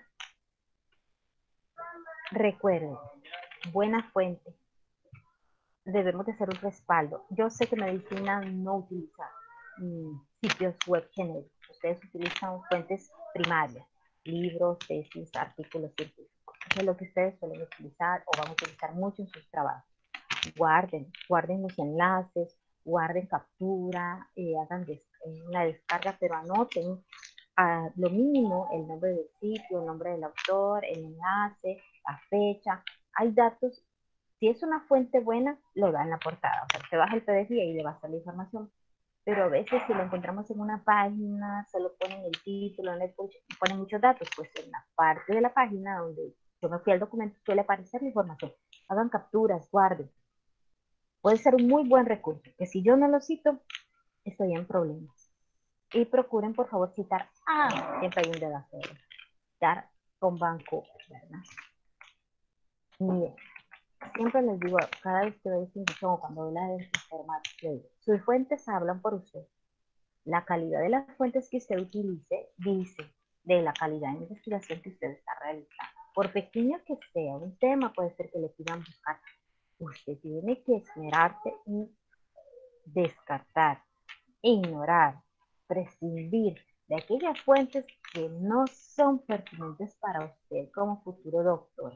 Recuerden, buena fuente. Debemos de hacer un respaldo. Yo sé que medicina no utiliza mm, sitios web genéricos. Ustedes utilizan fuentes primarias, libros, tesis, artículos científicos. Eso es lo que ustedes suelen utilizar o van a utilizar mucho en sus trabajos. Guarden, guarden los enlaces, guarden captura, eh, hagan des la descarga, pero anoten a lo mínimo el nombre del sitio, el nombre del autor, el enlace, la fecha. Hay datos. Si es una fuente buena, lo da en la portada. O sea, te baja el P D F y ahí le va a salir la información. Pero a veces si lo encontramos en una página, solo ponen el título, no le ponen muchos datos, pues en la parte de la página donde yo me fui al documento suele aparecer la información. Hagan capturas, guarden. Puede ser un muy buen recurso, que si yo no lo cito, estoy en problemas. Y procuren, por favor, citar, ah, siempre hay un dedo afuera, citar con banco, ¿verdad? Miren, siempre les digo, cada vez que doy esta invitación o cuando doy la información, sus fuentes hablan por usted. La calidad de las fuentes que usted utilice dice de la calidad de investigación que usted está realizando. Por pequeño que sea un tema, puede ser que le pidan buscar. Usted tiene que esmerarse y descartar, ignorar, prescindir de aquellas fuentes que no son pertinentes para usted como futuro doctor.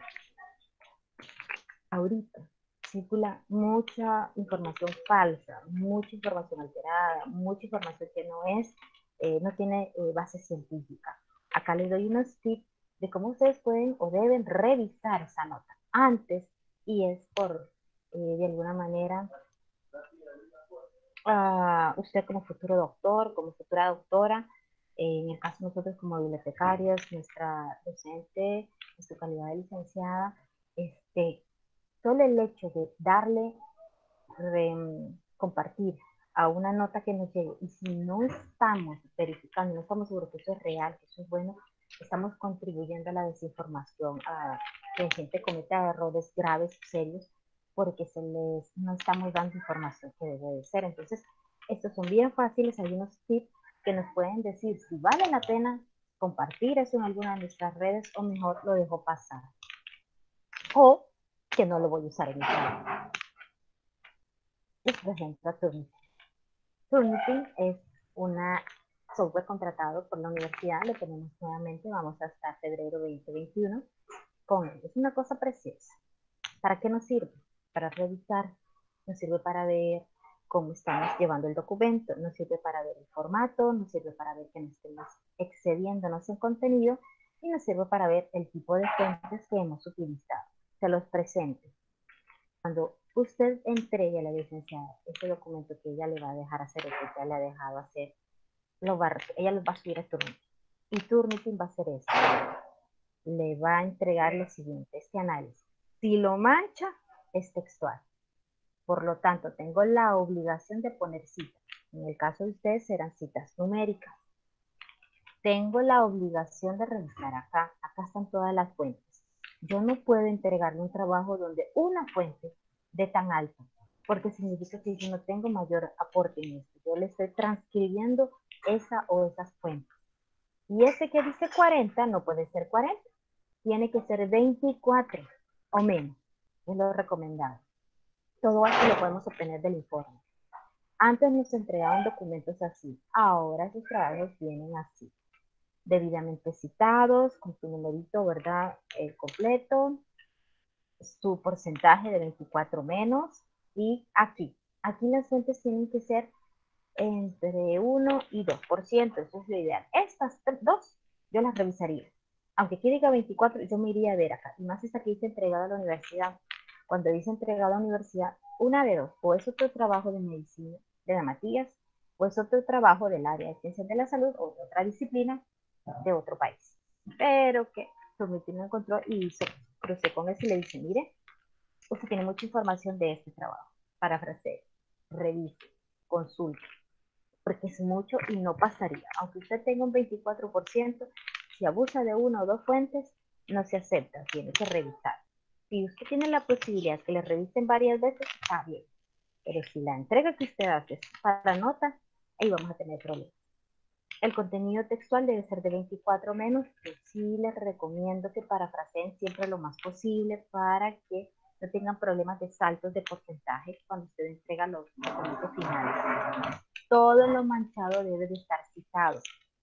Ahorita circula mucha información falsa, mucha información alterada, mucha información que no es, eh, no tiene eh, base científica. Acá les doy unos tips de cómo ustedes pueden o deben revisar esa nota antes, y es por, eh, de alguna manera, uh, usted como futuro doctor, como futura doctora, eh, en el caso de nosotros como bibliotecarios, nuestra docente, en su calidad de licenciada, este, solo el hecho de darle, re, compartir a una nota que nos llegue, y si no estamos verificando, no estamos seguros que eso es real, que eso es bueno, estamos contribuyendo a la desinformación, a que la gente cometa errores graves, serios, porque se les, no estamos dando información que debe de ser. Entonces, estos son bien fáciles, hay unos tips que nos pueden decir si vale la pena compartir eso en alguna de nuestras redes o mejor lo dejo pasar. O que no lo voy a usar en mi trabajo. Les presento a Turnitin. Turnitin es una software contratado por la universidad, lo tenemos nuevamente, vamos hasta febrero veinte veintiuno con él. Es una cosa preciosa. ¿Para qué nos sirve? Para revisar, nos sirve para ver cómo estamos llevando el documento, nos sirve para ver el formato, nos sirve para ver que no estemos excediéndonos en contenido y nos sirve para ver el tipo de fuentes que hemos utilizado. Se los presento. Cuando usted entregue a la licenciada ese documento que ella le va a dejar hacer o que ya le ha dejado hacer, lo va, ella lo va a subir a Turnitin. Y Turnitin va a hacer eso. Le va a entregar lo siguiente, este análisis. Si lo mancha, es textual. Por lo tanto, tengo la obligación de poner citas. En el caso de ustedes serán citas numéricas. Tengo la obligación de revisar acá. Acá están todas las fuentes. Yo no puedo entregarle un trabajo donde una fuente de tan alto, porque significa que yo no tengo mayor aporte en esto. Yo le estoy transcribiendo esa o esas fuentes. Y ese que dice cuarenta no puede ser cuarenta. Tiene que ser veinticuatro o menos. Es lo recomendado. Todo esto lo podemos obtener del informe. Antes nos entregaban documentos así. Ahora esos trabajos vienen así. Debidamente citados, con su numerito, ¿verdad? El completo. su porcentaje de veinticuatro menos y aquí. Aquí las fuentes tienen que ser entre uno y dos por ciento, eso es lo ideal. Estas dos yo las revisaría. Aunque aquí diga veinticuatro, yo me iría a ver acá. Y más esta que dice entregado a la universidad. Cuando dice entregado a la universidad, una de dos, o es otro trabajo de medicina de la Matías, o es otro trabajo del área de ciencias de la salud o de otra disciplina de otro país. Pero que Submitir no encontró y se crucé con eso y le dice, mire, usted tiene mucha información de este trabajo. Parafrasee, revise, consulte, porque es mucho y no pasaría. Aunque usted tenga un veinticuatro por ciento, si abusa de una o dos fuentes, no se acepta, tiene que revisar. Si usted tiene la posibilidad que le revisen varias veces, está bien. Pero si la entrega que usted hace es para nota, ahí vamos a tener problemas. El contenido textual debe ser de veinticuatro menos, que sí les recomiendo que parafraseen siempre lo más posible para que no tengan problemas de saltos de porcentaje cuando usted entrega los documentos finales. Todo lo manchado debe de estar citado.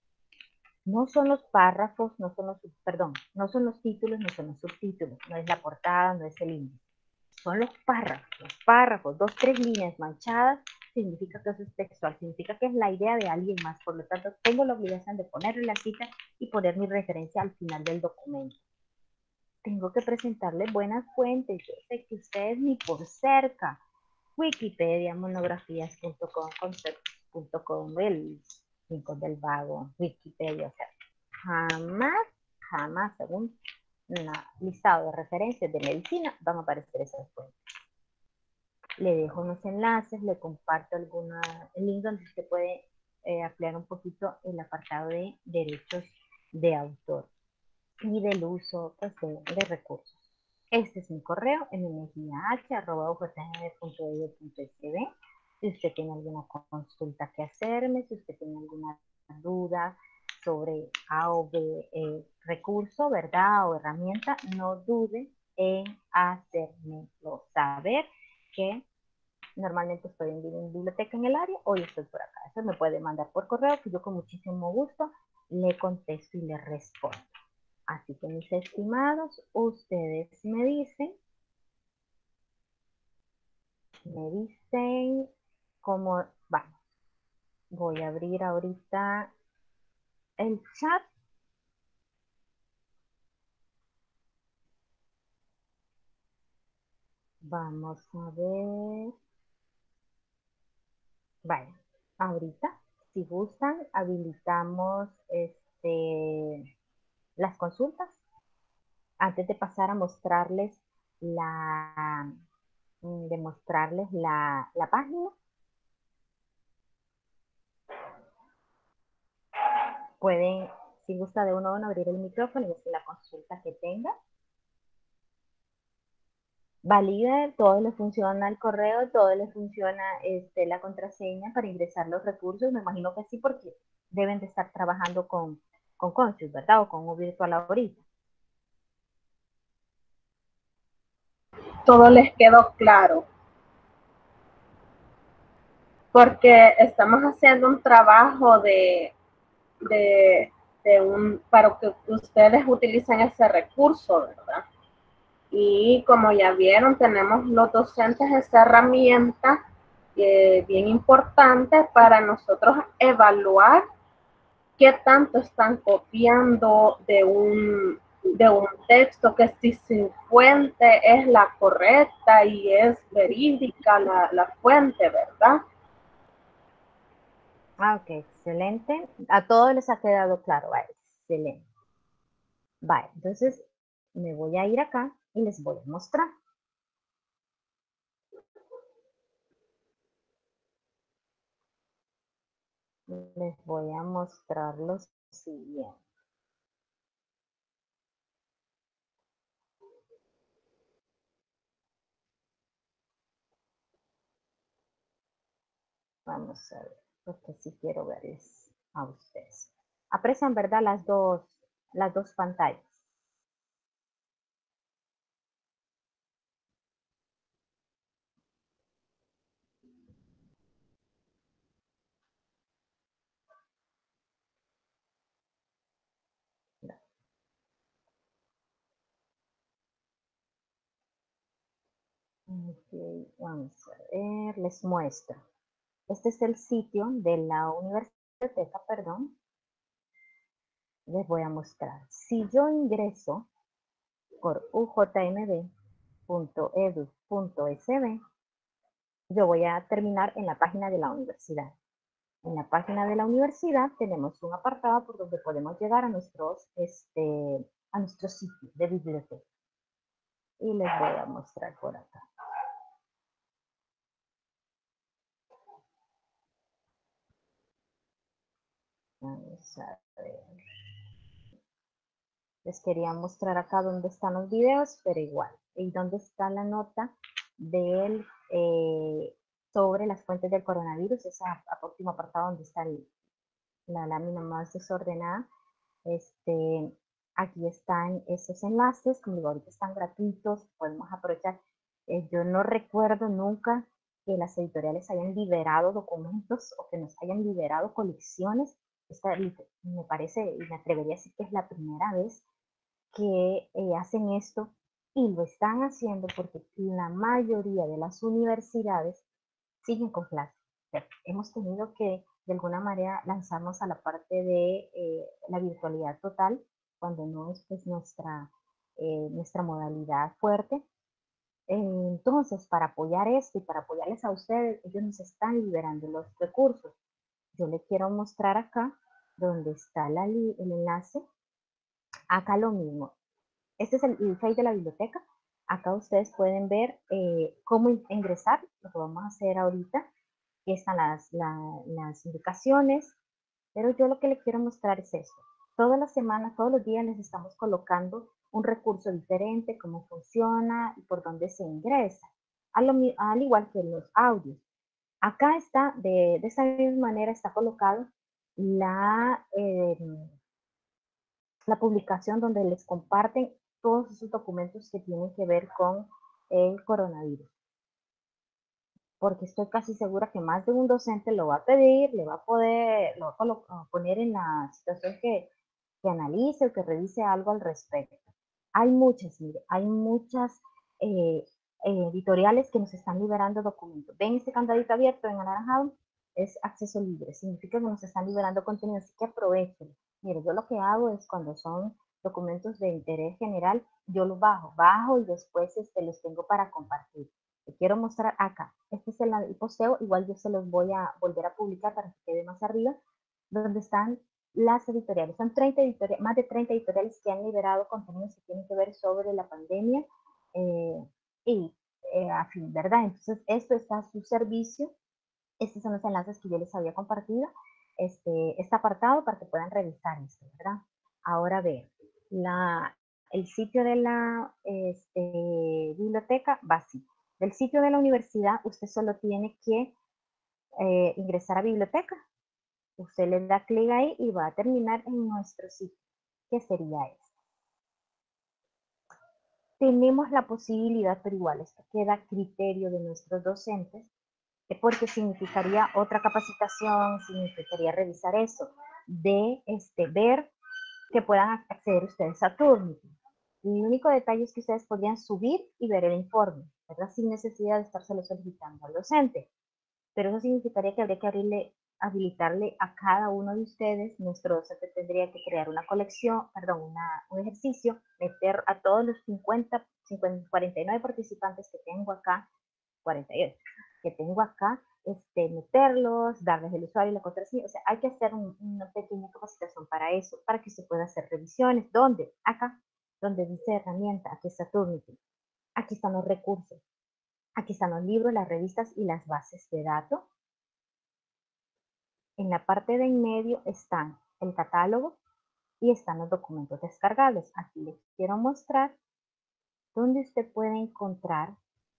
No son los párrafos, no son los, perdón, no son los títulos, no son los subtítulos, no es la portada, no es el índice. Son los párrafos, los párrafos, dos, tres líneas manchadas, significa que eso es textual, significa que es la idea de alguien más, por lo tanto tengo la obligación de ponerle la cita y poner mi referencia al final del documento. Tengo que presentarle buenas fuentes, yo sé que ustedes ni por cerca, Wikipedia, monografías punto com, conceptos punto com, el Rincón del Vago, Wikipedia, o sea, jamás, jamás, según un listado de referencias de medicina, van a aparecer esas fuentes. Le dejo unos enlaces, le comparto alguna, el link donde se puede eh, ampliar un poquito el apartado de derechos de autor y del uso pues, de, de recursos. Este es mi correo, mmgh arroba u j m punto e d u punto s b. Si usted tiene alguna consulta que hacerme, si usted tiene alguna duda sobre A o B eh, recurso, ¿verdad? O herramienta, no dude en hacérmelo saber, que normalmente estoy en biblioteca en el área, hoy estoy por acá. Eso me puede mandar por correo, que yo con muchísimo gusto le contesto y le respondo. Así que mis estimados, ustedes me dicen, me dicen cómo vamos. Voy a abrir ahorita el chat. Vamos a ver. Vale, ahorita, si gustan, habilitamos este, las consultas antes de pasar a mostrarles la, de mostrarles la, la página. Pueden, si gusta de uno a uno, abrir el micrófono y decir la consulta que tenga. Valida, todo le funciona el correo, todo le funciona este, la contraseña para ingresar los recursos. Me imagino que sí, porque deben de estar trabajando con, con Conscious, ¿verdad? O con un virtual ahorita. Todo les quedó claro. Porque estamos haciendo un trabajo de, de, de un, para que ustedes utilicen ese recurso, ¿verdad? Y como ya vieron, tenemos los docentes esa herramienta eh, bien importante para nosotros evaluar qué tanto están copiando de un, de un texto, que si su fuente es la correcta y es verídica la, la fuente, ¿verdad? Ah, ok, excelente. A todos les ha quedado claro, va, excelente. Vale, entonces me voy a ir acá y les voy a mostrar. Les voy a mostrar lo siguiente. Vamos a ver, porque sí quiero verles a ustedes. Aprecian, ¿verdad? Las dos, las dos pantallas. Okay, vamos a ver, les muestro. Este es el sitio de la biblioteca, perdón. Les voy a mostrar. Si yo ingreso por u j m b punto edu punto s b, yo voy a terminar en la página de la universidad. En la página de la universidad tenemos un apartado por donde podemos llegar a nuestros, este, a nuestro sitio de biblioteca. Y les voy a mostrar por acá. Vamos a ver. Les quería mostrar acá dónde están los videos, pero igual. Y dónde está la nota del, eh, sobre las fuentes del coronavirus, ese último apartado donde está el, la lámina más desordenada. Este, aquí están esos enlaces, como digo, ahorita están gratuitos, podemos aprovechar. Eh, yo no recuerdo nunca que las editoriales hayan liberado documentos o que nos hayan liberado colecciones. Esta, me parece, y me atrevería a decir que es la primera vez que eh, hacen esto, y lo están haciendo porque la mayoría de las universidades siguen con clases. O sea, hemos tenido que de alguna manera lanzarnos a la parte de eh, la virtualidad total, cuando no es pues, nuestra, eh, nuestra modalidad fuerte. Eh, entonces, para apoyar esto y para apoyarles a ustedes, ellos nos están liberando los recursos. Yo les quiero mostrar acá donde está la, el enlace. Acá lo mismo. Este es el, el Face de la biblioteca. Acá ustedes pueden ver eh, cómo ingresar, lo que vamos a hacer ahorita. Aquí están las, la, las indicaciones, pero yo lo que les quiero mostrar es esto. Todas las semanas, todos los días les estamos colocando un recurso diferente, cómo funciona y por dónde se ingresa, al, al igual que los audios. Acá está, de, de esa misma manera está colocado la, eh, la publicación donde les comparten todos esos documentos que tienen que ver con el coronavirus. Porque estoy casi segura que más de un docente lo va a pedir, le va a poder, lo va a poner en la situación que, que analice o que revise algo al respecto. Hay muchas, mire, hay muchas eh, eh, editoriales que nos están liberando documentos. Ven este candadito abierto en anaranjado, es acceso libre, significa que nos están liberando contenido, así que aprovechen. Mire, yo lo que hago es cuando son documentos de interés general, yo los bajo, bajo y después este, los tengo para compartir. Te quiero mostrar acá. Este es el, el posteo, igual yo se los voy a volver a publicar para que quede más arriba, donde están las editoriales. Son treinta editoriales, más de treinta editoriales que han liberado contenidos que tienen que ver sobre la pandemia eh, y eh, a fin, ¿verdad? Entonces, esto está a su servicio. Estos son los enlaces que yo les había compartido. Este, este apartado para que puedan revisar esto, ¿verdad? Ahora ver, la, el sitio de la este, biblioteca va así. Del sitio de la universidad, usted solo tiene que eh, ingresar a biblioteca. Usted le da clic ahí y va a terminar en nuestro sitio, que sería este. Tenemos la posibilidad, pero igual esto queda a criterio de nuestros docentes, porque significaría otra capacitación, significaría revisar eso, de este, ver que puedan acceder ustedes a Turnitin. El único detalle es que ustedes podrían subir y ver el informe, ¿verdad? Sin necesidad de estárselo solicitando al docente. Pero eso significaría que habría que abrirle, habilitarle a cada uno de ustedes. Nuestro docente tendría que crear una colección, perdón, una, un ejercicio, meter a todos los cincuenta, cincuenta, cuarenta y nueve participantes que tengo acá, cuarenta y ocho, que tengo acá, este, meterlos, darles el usuario y la contraseña. O sea, hay que hacer un, una pequeña capacitación para eso, para que se pueda hacer revisiones. ¿Dónde? Acá, donde dice herramienta, aquí está Turnitin. Aquí están los recursos. Aquí están los libros, las revistas y las bases de datos. En la parte de en medio están el catálogo y están los documentos descargables. Aquí les quiero mostrar donde usted puede encontrar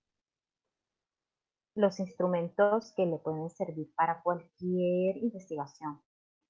los instrumentos que le pueden servir para cualquier investigación.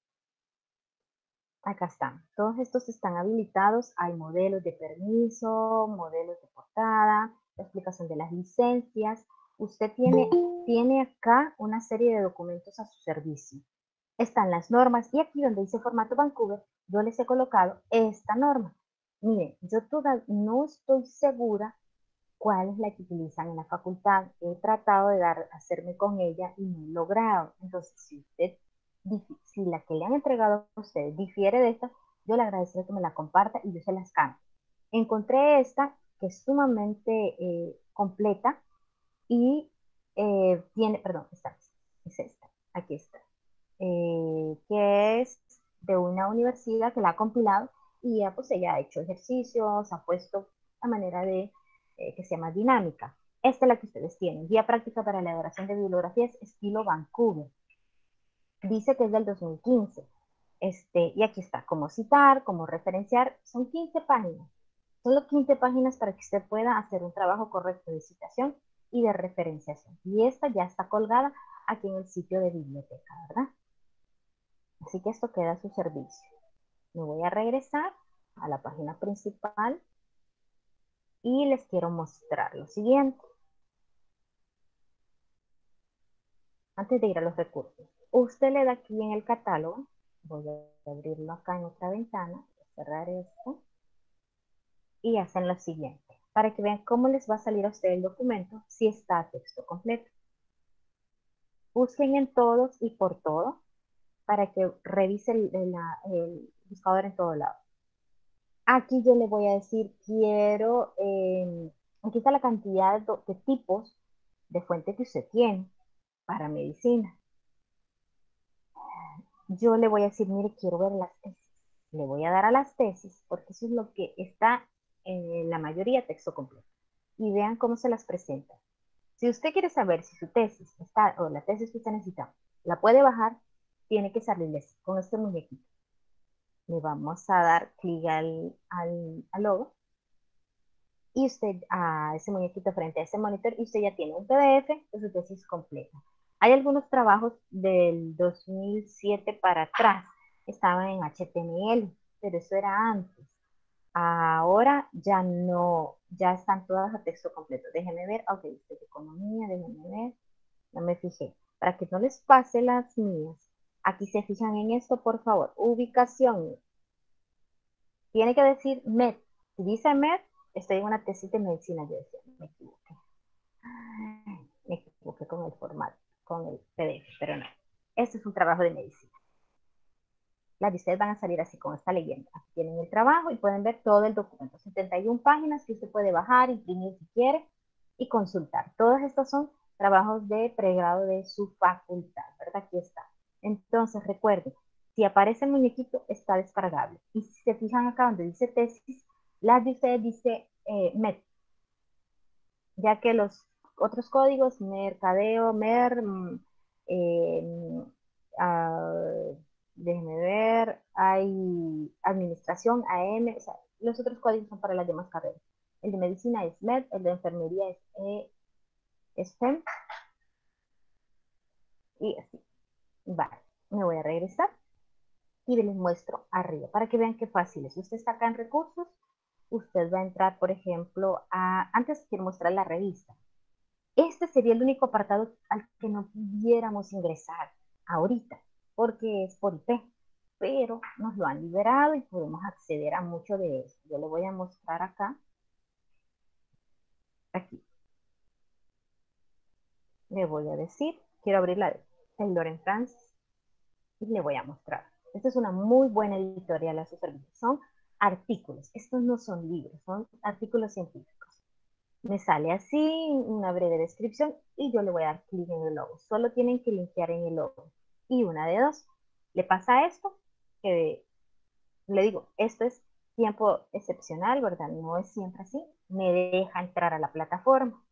Acá están. Todos estos están habilitados. Hay modelos de permiso, modelos de portada, la explicación de las licencias. Usted tiene, tiene acá una serie de documentos a su servicio. Están las normas y aquí donde dice formato Vancouver, yo les he colocado esta norma. Miren, yo todavía no estoy segura cuál es la que utilizan en la facultad. He tratado de dar, hacerme con ella y no he logrado. Entonces, si usted, si la que le han entregado a usted difiere de esta, yo le agradecería que me la comparta y yo se las cambio. Encontré esta que es sumamente eh, completa y eh, tiene, perdón, esta es esta, aquí está, eh, que es de una universidad que la ha compilado y ya pues ella ha hecho ejercicios, ha puesto a manera de eh, que sea más dinámica. Esta es la que ustedes tienen, guía práctica para la elaboración de bibliografías estilo Vancouver. Dice que es del dos mil quince. Este, y aquí está, cómo citar, cómo referenciar, son quince páginas. Solo quince páginas para que usted pueda hacer un trabajo correcto de citación y de referenciación. Y esta ya está colgada aquí en el sitio de biblioteca, ¿verdad? Así que esto queda a su servicio. Me voy a regresar a la página principal y les quiero mostrar lo siguiente. Antes de ir a los recursos, usted le da aquí en el catálogo, voy a abrirlo acá en otra ventana, cerrar esto, y hacen lo siguiente, para que vean cómo les va a salir a usted el documento si está a texto completo. Busquen en todos y por todo, para que revise el, el, el buscador en todo lado. Aquí yo le voy a decir, quiero, eh, aquí está la cantidad de, de tipos de fuente que usted tiene para medicina. Yo le voy a decir, mire, quiero ver las tesis. Le voy a dar a las tesis, porque eso es lo que está en la mayoría texto completo. Y vean cómo se las presenta. Si usted quiere saber si su tesis está, o la tesis que usted necesita, la puede bajar, tiene que salirle con este muñequito. Le vamos a dar clic al, al, al logo y usted a ese muñequito frente a ese monitor y usted ya tiene un P D F de su tesis completa. Hay algunos trabajos del dos mil siete para atrás, estaban en H T M L, pero eso era antes. Ahora ya no, ya están todas a texto completo. Déjenme ver, ok, esto es economía, déjenme ver, no me fijé. Para que no les pase las mías, aquí se fijan en esto, por favor. Ubicación. Tiene que decir M E D. Si dice M E D, estoy en una tesis de medicina, yo decía, me equivoqué. Me equivoqué con el formato, con el P D F, pero no. Este es un trabajo de medicina. Las de ustedes van a salir así con esta leyenda. Aquí tienen el trabajo y pueden ver todo el documento. setenta y una páginas que usted puede bajar, imprimir si quiere y consultar. Todos estos son trabajos de pregrado de su facultad, ¿verdad? Aquí está. Entonces, recuerden, si aparece el muñequito, está descargable. Y si se fijan acá donde dice tesis, las de ustedes dice eh, M E D, ya que los otros códigos, mercadeo, mer, eh, uh, déjenme ver, hay administración, A M, o sea, los otros códigos son para las demás carreras. El de medicina es M E D, el de enfermería es, e, es F E M, y así. Vale, me voy a regresar y les muestro arriba para que vean qué fácil es. Si usted está acá en recursos, usted va a entrar, por ejemplo, a, antes quiero mostrar la revista. Este sería el único apartado al que no pudiéramos ingresar ahorita, porque es por I P, pero nos lo han liberado y podemos acceder a mucho de eso. Yo le voy a mostrar acá, aquí, le voy a decir, quiero abrir la de Taylor en Francis y le voy a mostrar. Esta es una muy buena editorial a su servicio. Son artículos, estos no son libros, son artículos científicos. Me sale así, una breve descripción y yo le voy a dar clic en el logo. Solo tienen que limpiar en el logo. Y una de dos, le pasa esto, que le digo, esto es tiempo excepcional, ¿verdad? No es siempre así. Me deja entrar a la plataforma.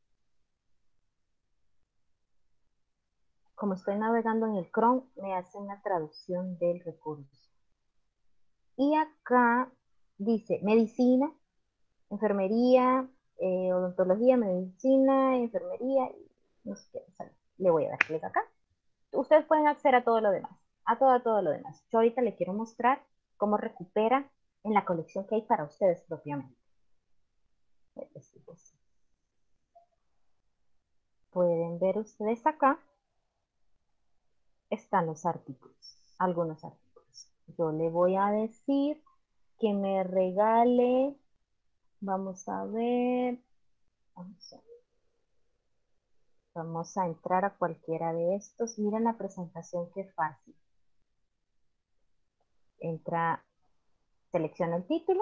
Como estoy navegando en el Chrome, me hace una traducción del recurso. Y acá dice medicina, enfermería, eh, odontología, medicina, enfermería, no sé qué, o sea, le voy a dar clic acá. Ustedes pueden acceder a todo lo demás, a todo, a todo lo demás. Yo ahorita le quiero mostrar cómo recupera en la colección que hay para ustedes propiamente. Pueden ver ustedes acá, están los artículos, algunos artículos. Yo le voy a decir que me regale, vamos a ver, Vamos a, vamos a entrar a cualquiera de estos. Miren la presentación, qué fácil. Entra, selecciona el título.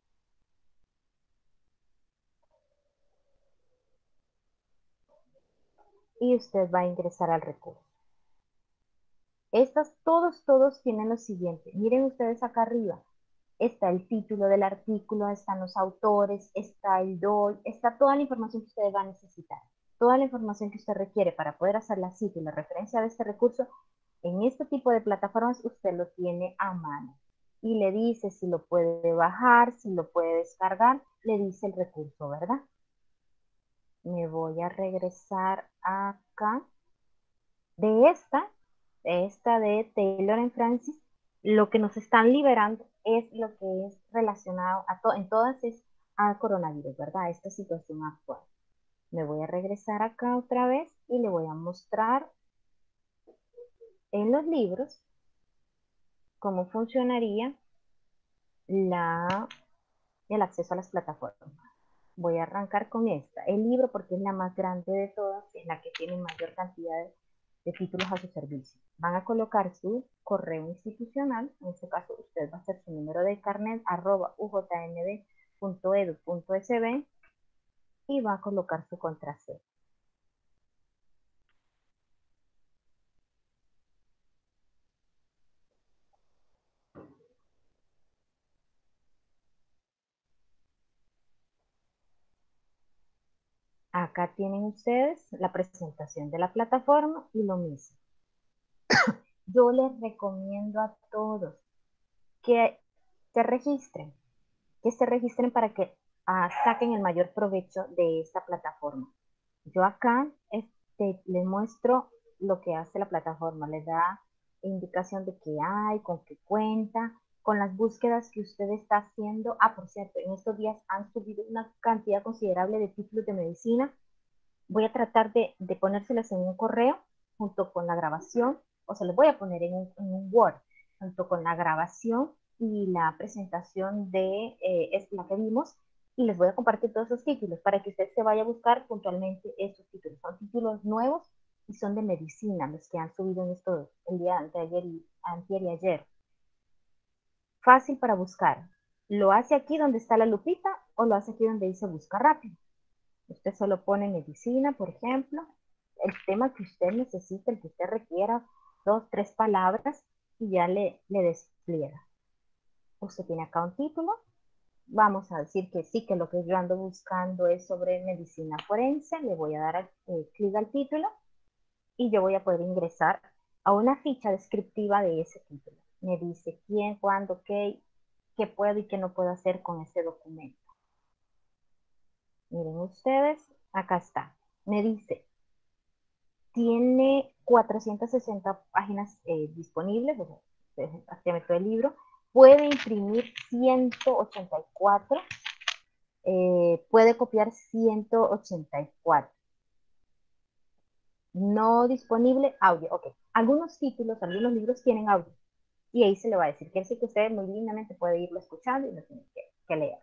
Y usted va a ingresar al recurso. Estas, todos, todos tienen lo siguiente. Miren ustedes acá arriba. Está el título del artículo, están los autores, está el D O I, está toda la información que ustedes van a necesitar. Toda la información que usted requiere para poder hacer la cita y la referencia de este recurso, en este tipo de plataformas usted lo tiene a mano. Y le dice si lo puede bajar, si lo puede descargar, le dice el recurso, ¿verdad? Me voy a regresar acá. De esta, de esta de Taylor and Francis, lo que nos están liberando es lo que es relacionado a to en todas es al coronavirus, ¿verdad? A esta situación actual. Me voy a regresar acá otra vez y le voy a mostrar en los libros cómo funcionaría la, el acceso a las plataformas. Voy a arrancar con esta, el libro, porque es la más grande de todas, es la que tiene mayor cantidad de, de títulos a su servicio. Van a colocar su correo institucional, en este caso usted va a hacer su número de carnet, arroba u j m d punto edu punto s b, y va a colocar su contraseña. Acá tienen ustedes la presentación de la plataforma y lo mismo. Yo les recomiendo a todos que se registren, que se registren para que uh, saquen el mayor provecho de esta plataforma. Yo acá este, les muestro lo que hace la plataforma, les da indicación de qué hay, con qué cuenta, con las búsquedas que usted está haciendo. Ah, por cierto, en estos días han subido una cantidad considerable de títulos de medicina. Voy a tratar de, de ponérselas en un correo junto con la grabación, o se los voy a poner en un, en un Word, junto con la grabación y la presentación de eh, es la que vimos, y les voy a compartir todos esos títulos para que usted se vaya a buscar puntualmente esos títulos. Son títulos nuevos y son de medicina los que han subido en estos el día de ayer y antier y ayer. Fácil para buscar. Lo hace aquí donde está la lupita o lo hace aquí donde dice busca rápido. Usted solo pone medicina, por ejemplo, el tema que usted necesita, el que usted requiera, dos, tres palabras y ya le, le despliega. Usted tiene acá un título. Vamos a decir que sí, que lo que yo ando buscando es sobre medicina forense. Le voy a dar eh, clic al título y yo voy a poder ingresar a una ficha descriptiva de ese título. Me dice quién, cuándo, qué, qué puedo y qué no puedo hacer con ese documento. Miren ustedes, acá está. Me dice, tiene cuatrocientas sesenta páginas eh, disponibles, o sea, prácticamente todo el libro. Puede imprimir ciento ochenta y cuatro, eh, puede copiar ciento ochenta y cuatro. No disponible audio, ok. Algunos títulos, algunos libros tienen audio, y ahí se le va a decir que es que usted muy lindamente puede irlo escuchando y no tiene que, que leer.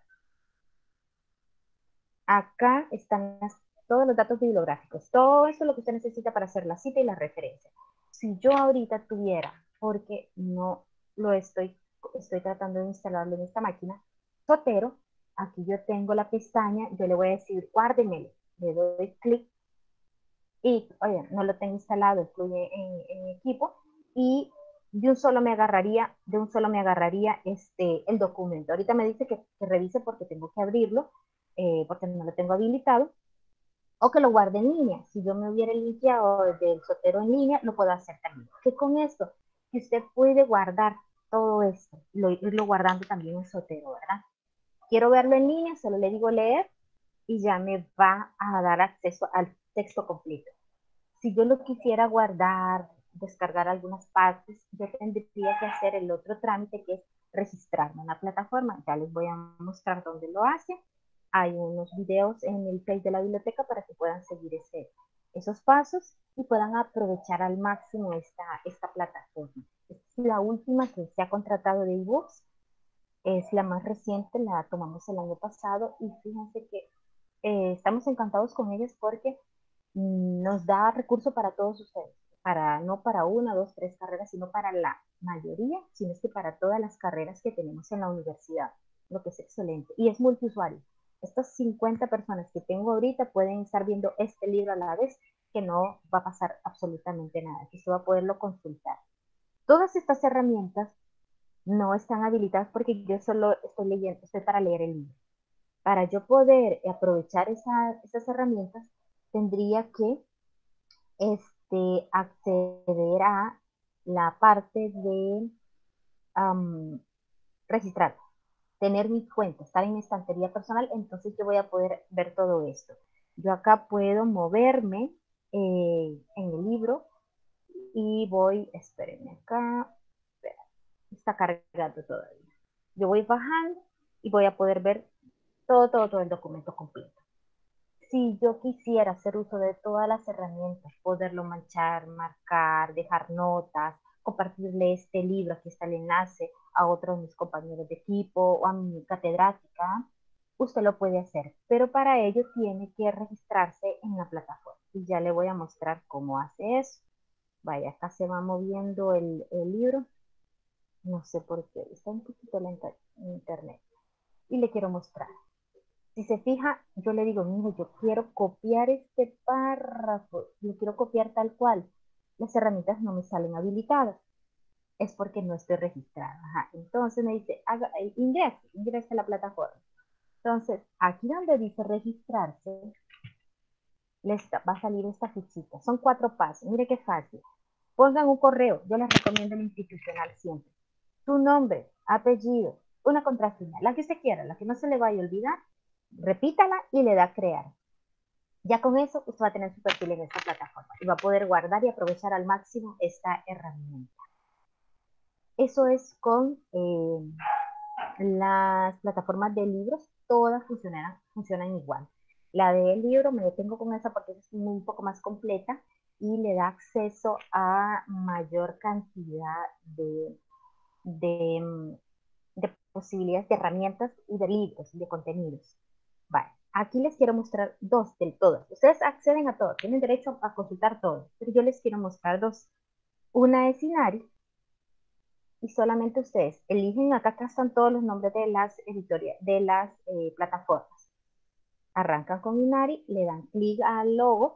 Acá están las, todos los datos bibliográficos, todo eso es lo que usted necesita para hacer la cita y la referencia. Si yo ahorita tuviera, porque no lo estoy, estoy tratando de instalarlo en esta máquina, Zotero, aquí yo tengo la pestaña, yo le voy a decir guárdemelo, le doy clic y, oye, no lo tengo instalado, incluye en, en mi equipo, y de un solo me agarraría, de un solo me agarraría este, el documento. Ahorita me dice que, que revise porque tengo que abrirlo, eh, porque no lo tengo habilitado, o que lo guarde en línea. Si yo me hubiera limpiado desde el Zotero en línea, lo puedo hacer también. ¿Qué con esto? Que usted puede guardar todo esto, lo, irlo guardando también en Zotero, ¿verdad? Quiero verlo en línea, solo le digo leer y ya me va a dar acceso al texto completo. Si yo lo quisiera guardar, descargar algunas partes, yo tendría que hacer el otro trámite, que es registrarme en la plataforma. Ya les voy a mostrar dónde lo hace. Hay unos videos en el Face de la biblioteca para que puedan seguir ese, esos pasos y puedan aprovechar al máximo esta, esta plataforma. Es la última que se ha contratado de ebooks, es la más reciente, la tomamos el año pasado y fíjense que eh, estamos encantados con ellas porque mm, nos da recurso para todos ustedes, para, no para una, dos, tres carreras, sino para la mayoría, sino es que para todas las carreras que tenemos en la universidad, lo que es excelente. Y es multiusuario. Estas cincuenta personas que tengo ahorita pueden estar viendo este libro a la vez, que no va a pasar absolutamente nada, que usted va a poderlo consultar. Todas estas herramientas no están habilitadas porque yo solo estoy leyendo, estoy para leer el libro. Para yo poder aprovechar esa, esas herramientas, tendría que este, acceder a la parte de um, registrar, tener mi cuenta, estar en mi estantería personal, entonces yo voy a poder ver todo esto. Yo acá puedo moverme eh, en el libro y voy, espérenme acá, espera, está cargando todavía. Yo voy bajando y voy a poder ver todo, todo, todo el documento completo. Si yo quisiera hacer uso de todas las herramientas, poderlo manchar, marcar, dejar notas, compartirle este libro, aquí está el enlace, a otros de mis compañeros de equipo o a mi catedrática, usted lo puede hacer, pero para ello tiene que registrarse en la plataforma. Y ya le voy a mostrar cómo hace eso. Vaya, acá se va moviendo el, el libro. No sé por qué, está un poquito lenta en internet. Y le quiero mostrar. Si se fija, yo le digo, mire, yo quiero copiar este párrafo, lo quiero copiar tal cual. Las herramientas no me salen habilitadas. Es porque no estoy registrada. Ajá. Entonces me dice, haga, eh, ingrese, ingrese a la plataforma. Entonces, aquí donde dice registrarse, les va a salir esta fichita. Son cuatro pasos. Mire qué fácil. Pongan un correo. Yo les recomiendo el institucional siempre. Su nombre, apellido, una contraseña, la que usted quiera, la que no se le vaya a olvidar, repítala y le da a crear. Ya con eso usted va a tener su perfil en esta plataforma y va a poder guardar y aprovechar al máximo esta herramienta. Eso es con eh, las plataformas de libros, todas funcionan, funcionan igual. La del libro me detengo con esa porque es un poco más completa y le da acceso a mayor cantidad de, de, de posibilidades de herramientas y de libros, de contenidos. Vale, aquí les quiero mostrar dos del todo. Ustedes acceden a todo, tienen derecho a consultar todo, pero yo les quiero mostrar dos. Una es Inari y solamente ustedes eligen, acá, acá están todos los nombres de las editoriales, de las eh, plataformas. Arrancan con Inari, le dan clic al logo,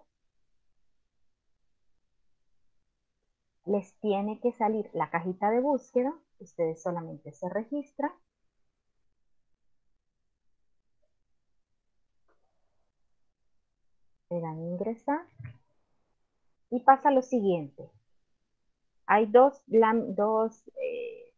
les tiene que salir la cajita de búsqueda, ustedes solamente se registran, le dan ingresar y pasa lo siguiente. Hay dos, dos eh,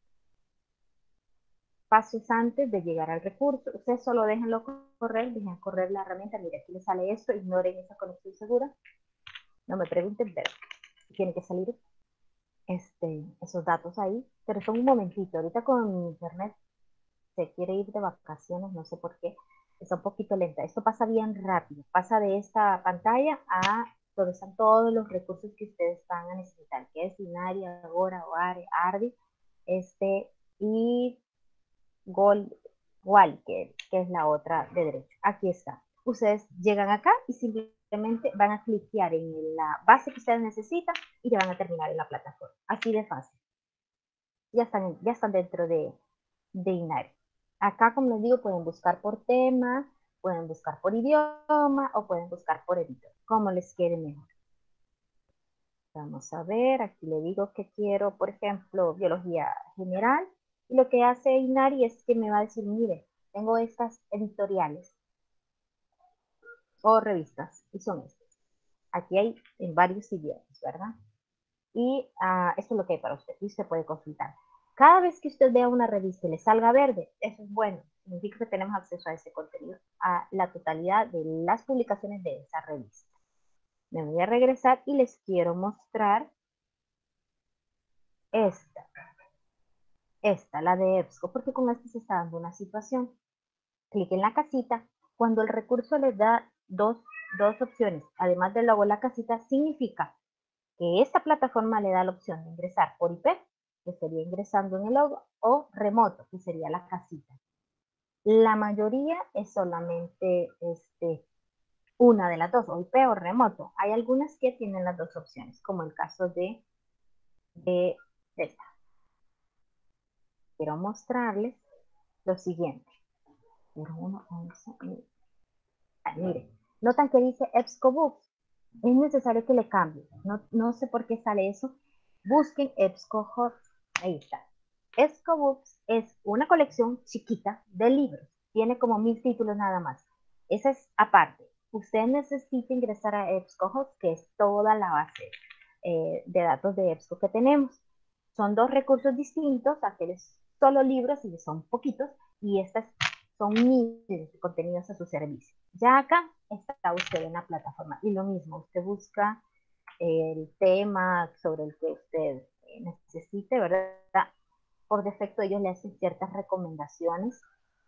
pasos antes de llegar al recurso. Ustedes solo déjenlo correr, dejen correr la herramienta. Mira, aquí les sale esto, ignoren esa conexión segura. No me pregunten, pero tiene que salir este, esos datos ahí. Pero son un momentito. Ahorita con internet se quiere ir de vacaciones, no sé por qué. Está un poquito lenta. Esto pasa bien rápido. Pasa de esta pantalla a donde están todos los recursos que ustedes van a necesitar, que es Inari, Agora, Oare, Ardi, este, y Gol, Walker, que es la otra de derecha. Aquí está. Ustedes llegan acá y simplemente van a cliquear en la base que ustedes necesitan y ya van a terminar en la plataforma. Así de fácil. Ya están, ya están dentro de, de Inari. Acá, como les digo, pueden buscar por tema, pueden buscar por idioma o pueden buscar por editor, como les quede mejor. Vamos a ver, aquí le digo que quiero, por ejemplo, biología general. Y lo que hace Inari es que me va a decir, mire, tengo estas editoriales o revistas, y son estas. Aquí hay en varios idiomas, ¿verdad? Y uh, esto es lo que hay para usted, y usted puede consultar. Cada vez que usted vea una revista y le salga verde, eso es bueno, significa que tenemos acceso a ese contenido, a la totalidad de las publicaciones de esa revista. Me voy a regresar y les quiero mostrar esta. Esta, la de EBSCO, porque con esta se está dando una situación. Clic en la casita. Cuando el recurso les da dos, dos opciones, además del logo en la casita, significa que esta plataforma le da la opción de ingresar por I P, que sería ingresando en el logo, o remoto, que sería la casita. La mayoría es solamente este, una de las dos, o I P o remoto. Hay algunas que tienen las dos opciones, como el caso de, de esta. Quiero mostrarles lo siguiente. Uno, once, ah, miren, notan que dice EBSCOBooks. Es necesario que le cambie. No, no sé por qué sale eso. Busquen EBSCOhost. Ahí está. EBSCOBooks es una colección chiquita de libros. Tiene como mil títulos nada más. Esa es aparte. Usted necesita ingresar a EBSCOhost, que es toda la base eh, de datos de EBSCO que tenemos. Son dos recursos distintos. Aquellos solo libros y son poquitos. Y estas son miles de contenidos a su servicio. Ya acá está usted en la plataforma y lo mismo, usted busca el tema sobre el que usted necesite, ¿verdad? Por defecto ellos le hacen ciertas recomendaciones.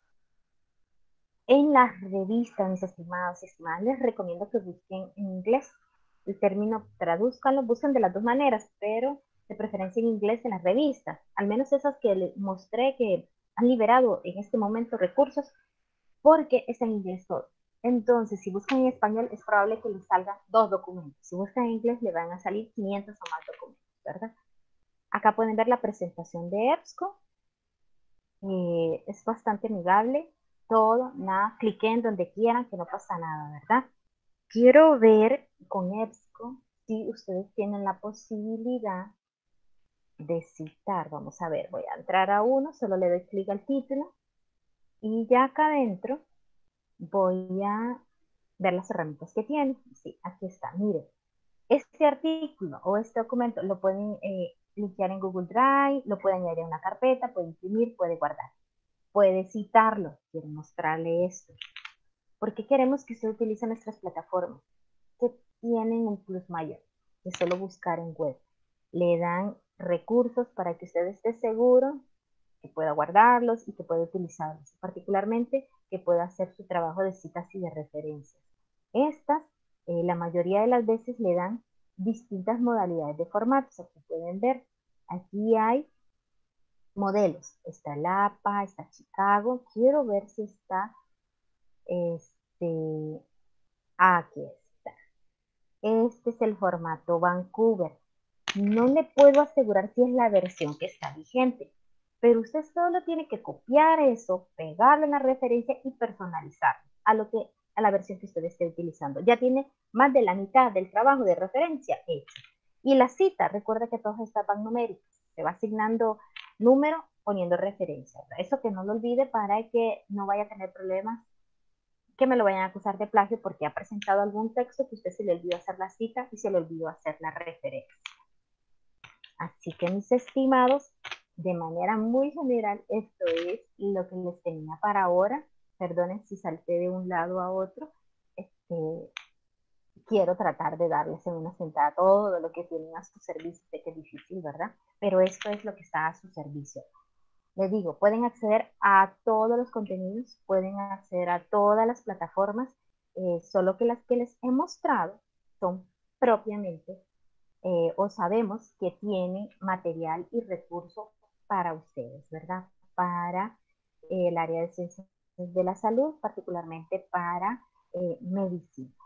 En las revistas, mis estimados y estimadas, les recomiendo que busquen en inglés. El término tradúzcanlo, busquen de las dos maneras, pero de preferencia en inglés en las revistas. Al menos esas que les mostré que han liberado en este momento recursos, porque está en inglés todo. Entonces, si buscan en español, es probable que les salgan dos documentos. Si buscan en inglés, le van a salir quinientos o más documentos, ¿verdad? Acá pueden ver la presentación de EBSCO. Eh, es bastante amigable. Todo, nada, cliquen donde quieran, que no pasa nada, ¿verdad? Quiero ver con EBSCO si ustedes tienen la posibilidad de citar. Vamos a ver, voy a entrar a uno, solo le doy clic al título y ya acá adentro voy a ver las herramientas que tiene. Sí, aquí está, mire. Este artículo o este documento lo pueden eh, linkear en Google Drive, lo puede añadir a una carpeta, puede imprimir, puede guardar. Puede citarlo, quiero mostrarle esto. ¿Por qué queremos que usted utilice nuestras plataformas? Que tienen un plus mayor, que solo buscar en web. Le dan recursos para que usted esté seguro que pueda guardarlos y que pueda utilizarlos, particularmente que pueda hacer su trabajo de citas y de referencias. Estas, eh, la mayoría de las veces le dan distintas modalidades de formatos. Aquí pueden ver, aquí hay modelos. Está el A P A, está Chicago. Quiero ver si está, este, aquí está. Este es el formato Vancouver. No le puedo asegurar si es la versión que está vigente, pero usted solo tiene que copiar eso, pegarlo en la referencia y personalizarlo a, lo que, a la versión que usted esté utilizando. Ya tiene más de la mitad del trabajo de referencia hecho. Y la cita, recuerda que todas estas van numéricas. Se va asignando número poniendo referencia. Eso que no lo olvide para que no vaya a tener problemas que me lo vayan a acusar de plagio porque ha presentado algún texto que usted se le olvidó hacer la cita y se le olvidó hacer la referencia. Así que mis estimados, de manera muy general, esto es lo que les tenía para ahora. Perdonen si salté de un lado a otro. Este, quiero tratar de darles en una sentada todo lo que tienen a su servicio. Sé que es difícil, ¿verdad? Pero esto es lo que está a su servicio. Les digo, pueden acceder a todos los contenidos, pueden acceder a todas las plataformas, eh, solo que las que les he mostrado son propiamente eh, o sabemos que tienen material y recursos para ustedes, ¿verdad? Para eh, el área de ciencias de la salud, particularmente para eh, medicina.